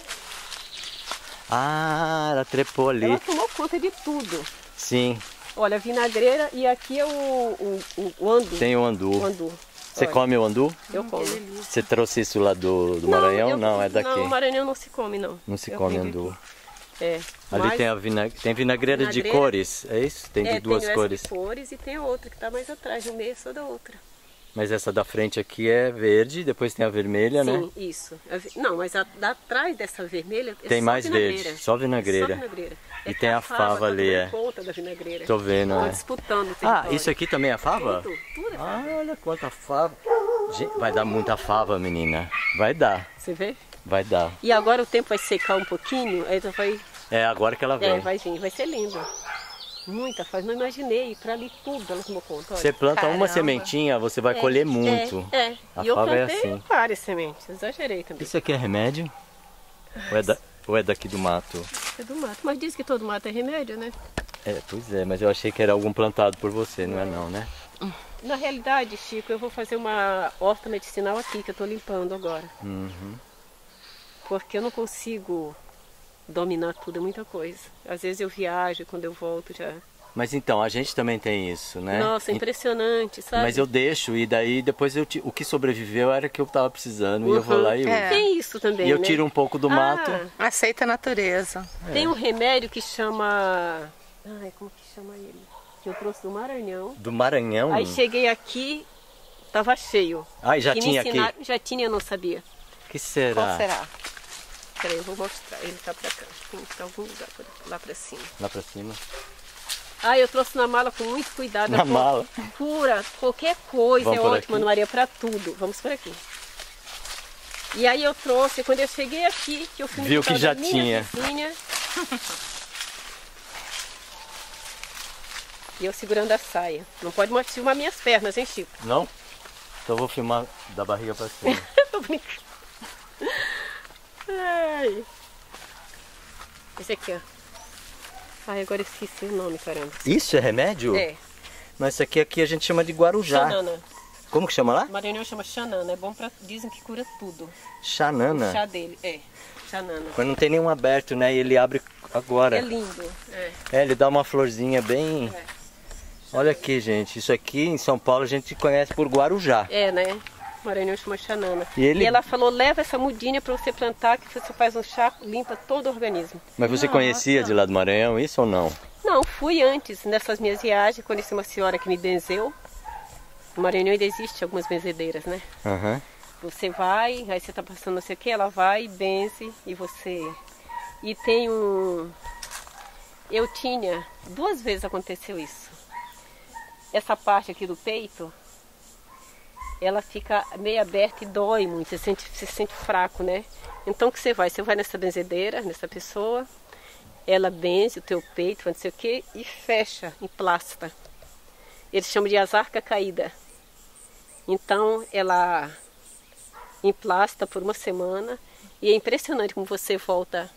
Ah, ela trepou ali. Ela tomou conta de tudo. Sim, Olha, a vinagreira e aqui é o, o, o, o andu. tem o andu. O andu. Você Olha, come o andu? Eu como. Você trouxe isso lá do, do Maranhão? eu- Não, é daqui. Não, o Maranhão não se come, não. Não se Eu come aprendi andu. aqui. É. Ali mas- tem a vinag... tem vinagreira de Vinagreira. cores, é isso? Tem de é, duas tenho cores. essa de cores e tem a outra que está mais atrás, no meio só da outra. Mas essa da frente aqui é verde, depois tem a vermelha, né? Sim, isso. A vi- Não, mas a, da atrás dessa vermelha é Tem só mais vinagreira. verde, só vinagreira. É só vinagreira. E É que tem a fava tá ali, tomando é. conta da vinagreira. Tô vendo, Estão é. disputando o Ah, território. isso aqui também é fava? Tudo, tudo é fava. Ah, olha quanta fava. Gente, vai dar muita fava, menina. Vai dar, Você vê? vai dar. E agora o tempo vai secar um pouquinho, aí já vai, É agora que ela vem. é, vai vir, vai ser lindo. Muita fava, não imaginei, para ali tudo ela tomou conta. Olha. Você planta uma Caramba. sementinha, você vai colher muito. É, é. A E eu fava é plantei assim. várias sementes, exagerei também. Isso aqui é remédio? Ou é, da... Ou é daqui do mato? É do mato, mas diz que todo mato é remédio, né? É, pois é, mas eu achei que era algum plantado por você, não é não, né? Na realidade, Chico, eu vou fazer uma horta medicinal aqui, que eu estou limpando agora. Uhum. Porque eu não consigo dominar tudo, é muita coisa. Às vezes eu viajo, quando eu volto já... Mas então, a gente também tem isso, né? Nossa, E- impressionante, sabe? Mas eu deixo e daí depois eu ti- o que sobreviveu era que eu tava precisando e eu vou lá e uso. É. Tem isso também, E eu né? tiro um pouco do Ah, mato. Aceita a natureza. Tem um remédio que chama... Ai, como que chama ele? Que eu trouxe do Maranhão. Do Maranhão? Aí cheguei aqui, tava cheio. Ah, e já Que me tinha aqui. ensinaram- Já tinha, eu não sabia. Que será? Qual será? Peraí, eu vou mostrar. Ele tá pra cá. Tem que estar em algum lugar por- lá pra cima. Lá pra cima. Ah, eu trouxe na mala com muito cuidado. Na Eu mala. Cura, qualquer coisa Vamos é por ótima, aqui? Maria, pra tudo. Vamos por aqui. E aí eu trouxe, quando eu cheguei aqui, que eu fui no Viu que quintal já da minha tinha. vizinha, e eu segurando a saia. Não pode mais filmar minhas pernas, hein, Chico? Não? Então eu vou filmar da barriga pra cima. Tô brincando. Ai. Esse aqui, ó. Ai, agora eu esqueci o nome, caramba. Isso é remédio? É, Mas isso aqui, aqui a gente chama de guarujá. xanana. Como que chama lá? O Maranhão chama xanana. É bom pra... Dizem que cura tudo. O Xanana. chá dele, é. Xanana. Mas não tem nenhum aberto, né? E ele abre agora. É lindo. É. É, ele dá uma florzinha bem... É. Olha aqui, gente. Isso aqui em São Paulo a gente conhece por guarujá. É, né? O Maranhão chama xanana. E ele- ela falou, leva essa mudinha pra você plantar, que você faz um chá, limpa todo o organismo. Mas você conhecia de lá do Maranhão isso ou não? Não, fui antes, nessas minhas viagens, conheci uma senhora que me benzeu. No Maranhão ainda existe algumas benzedeiras, né? Aham. Você vai, aí você tá passando não sei o que, ela vai, benze e você... E tem um... Eu tinha, duas vezes aconteceu isso. Essa parte aqui do peito, ela fica meio aberta e dói muito, você sente, você se sente fraco, né? Então o que você vai? Você vai nessa benzedeira, nessa pessoa, ela benze o teu peito, não sei o que, e fecha, emplasta. Eles chamam de azarca caída. Então ela emplasta por uma semana e é impressionante como você volta.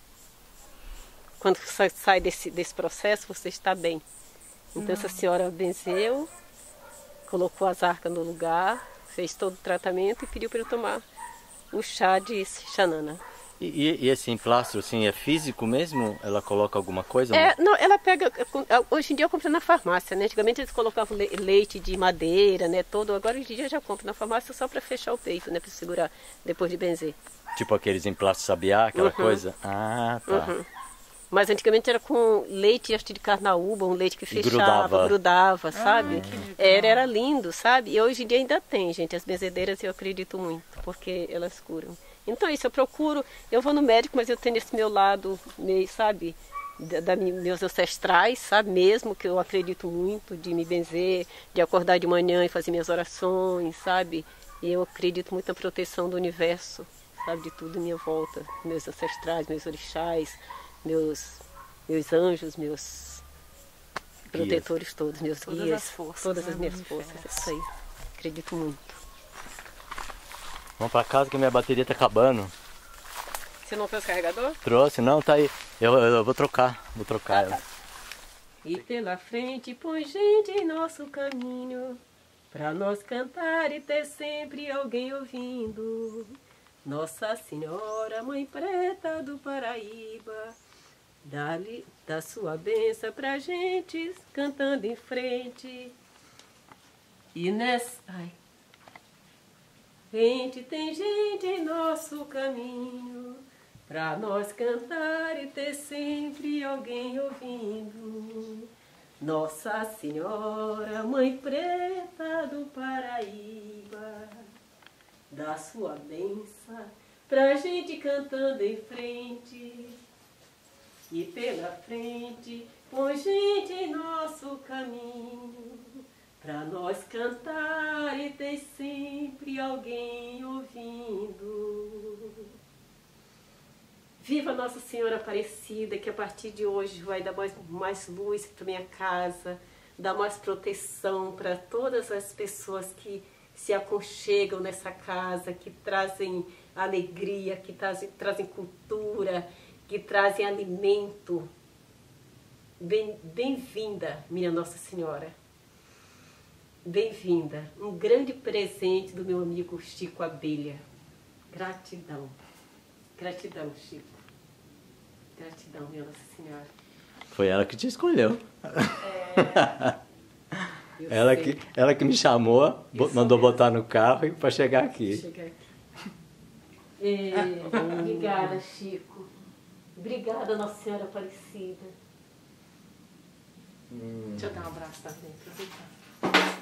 Quando você sai desse, desse processo, você está bem. Então essa senhora benzeu, colocou as arcas no lugar, fez todo o tratamento e pediu para eu tomar o chá de xanana. E, e, e esse emplastro, assim, é físico mesmo? Ela coloca alguma coisa? É, não, ela pega. Hoje em dia eu compro na farmácia, né? Antigamente eles colocavam le- leite de madeira, né? Todo. Agora hoje em dia eu já compro na farmácia só para fechar o peito, né? Para segurar depois de benzer. Tipo aqueles emplastros sabiá, aquela Uhum. coisa? Ah, tá. Uhum. Mas antigamente era com leite, acho que de carnaúba, um leite que fechava, grudava. grudava, sabe? Era, era lindo, sabe? E hoje em dia ainda tem, gente. As benzedeiras eu acredito muito, porque elas curam. Então isso, eu procuro, eu vou no médico, mas eu tenho esse meu lado meio, sabe? da, da meus ancestrais, sabe? Mesmo que eu acredito muito, de me benzer, de acordar de manhã e fazer minhas orações, sabe? E eu acredito muito na proteção do universo, sabe? De tudo em minha volta. Meus ancestrais, meus orixás, meus, meus anjos, meus protetores todos, meus Todas guias. as forças, todas né, as minhas do forças, é universo. isso aí. Acredito muito. Vamos pra casa que minha bateria tá acabando. Você não trouxe carregador? Trouxe, não, tá aí. Eu, eu, eu vou trocar, vou trocar ela. E pela frente põe gente em nosso caminho, pra nós cantar e ter sempre alguém ouvindo. Nossa Senhora, Mãe Preta do Paraíba, dá-lhe da sua bênção pra gente, cantando em frente. E nessa... Ai. Frente tem gente em nosso caminho, pra nós cantar e ter sempre alguém ouvindo. Nossa Senhora, Mãe Preta do Paraíba, dá sua bênção pra gente cantando em frente. E pela frente põe gente em nosso caminho, pra nós cantar e ter sempre alguém ouvindo. Viva Nossa Senhora Aparecida, que a partir de hoje vai dar mais, mais luz para minha casa, dar mais proteção para todas as pessoas que se aconchegam nessa casa, que trazem alegria, que trazem, trazem cultura, que trazem alimento. Bem, bem-vinda, minha Nossa Senhora. Bem-vinda. Um grande presente do meu amigo Chico Abelha. Gratidão. Gratidão, Chico. Gratidão, minha Nossa Senhora. Foi ela que te escolheu. É, eu Ela sei. que, ela que me chamou, bo- Isso mandou mesmo. botar no carro para chegar aqui. Chegar aqui. É, obrigada, Chico. Obrigada, Nossa Senhora Aparecida. Deixa eu dar um abraço também, aproveitar.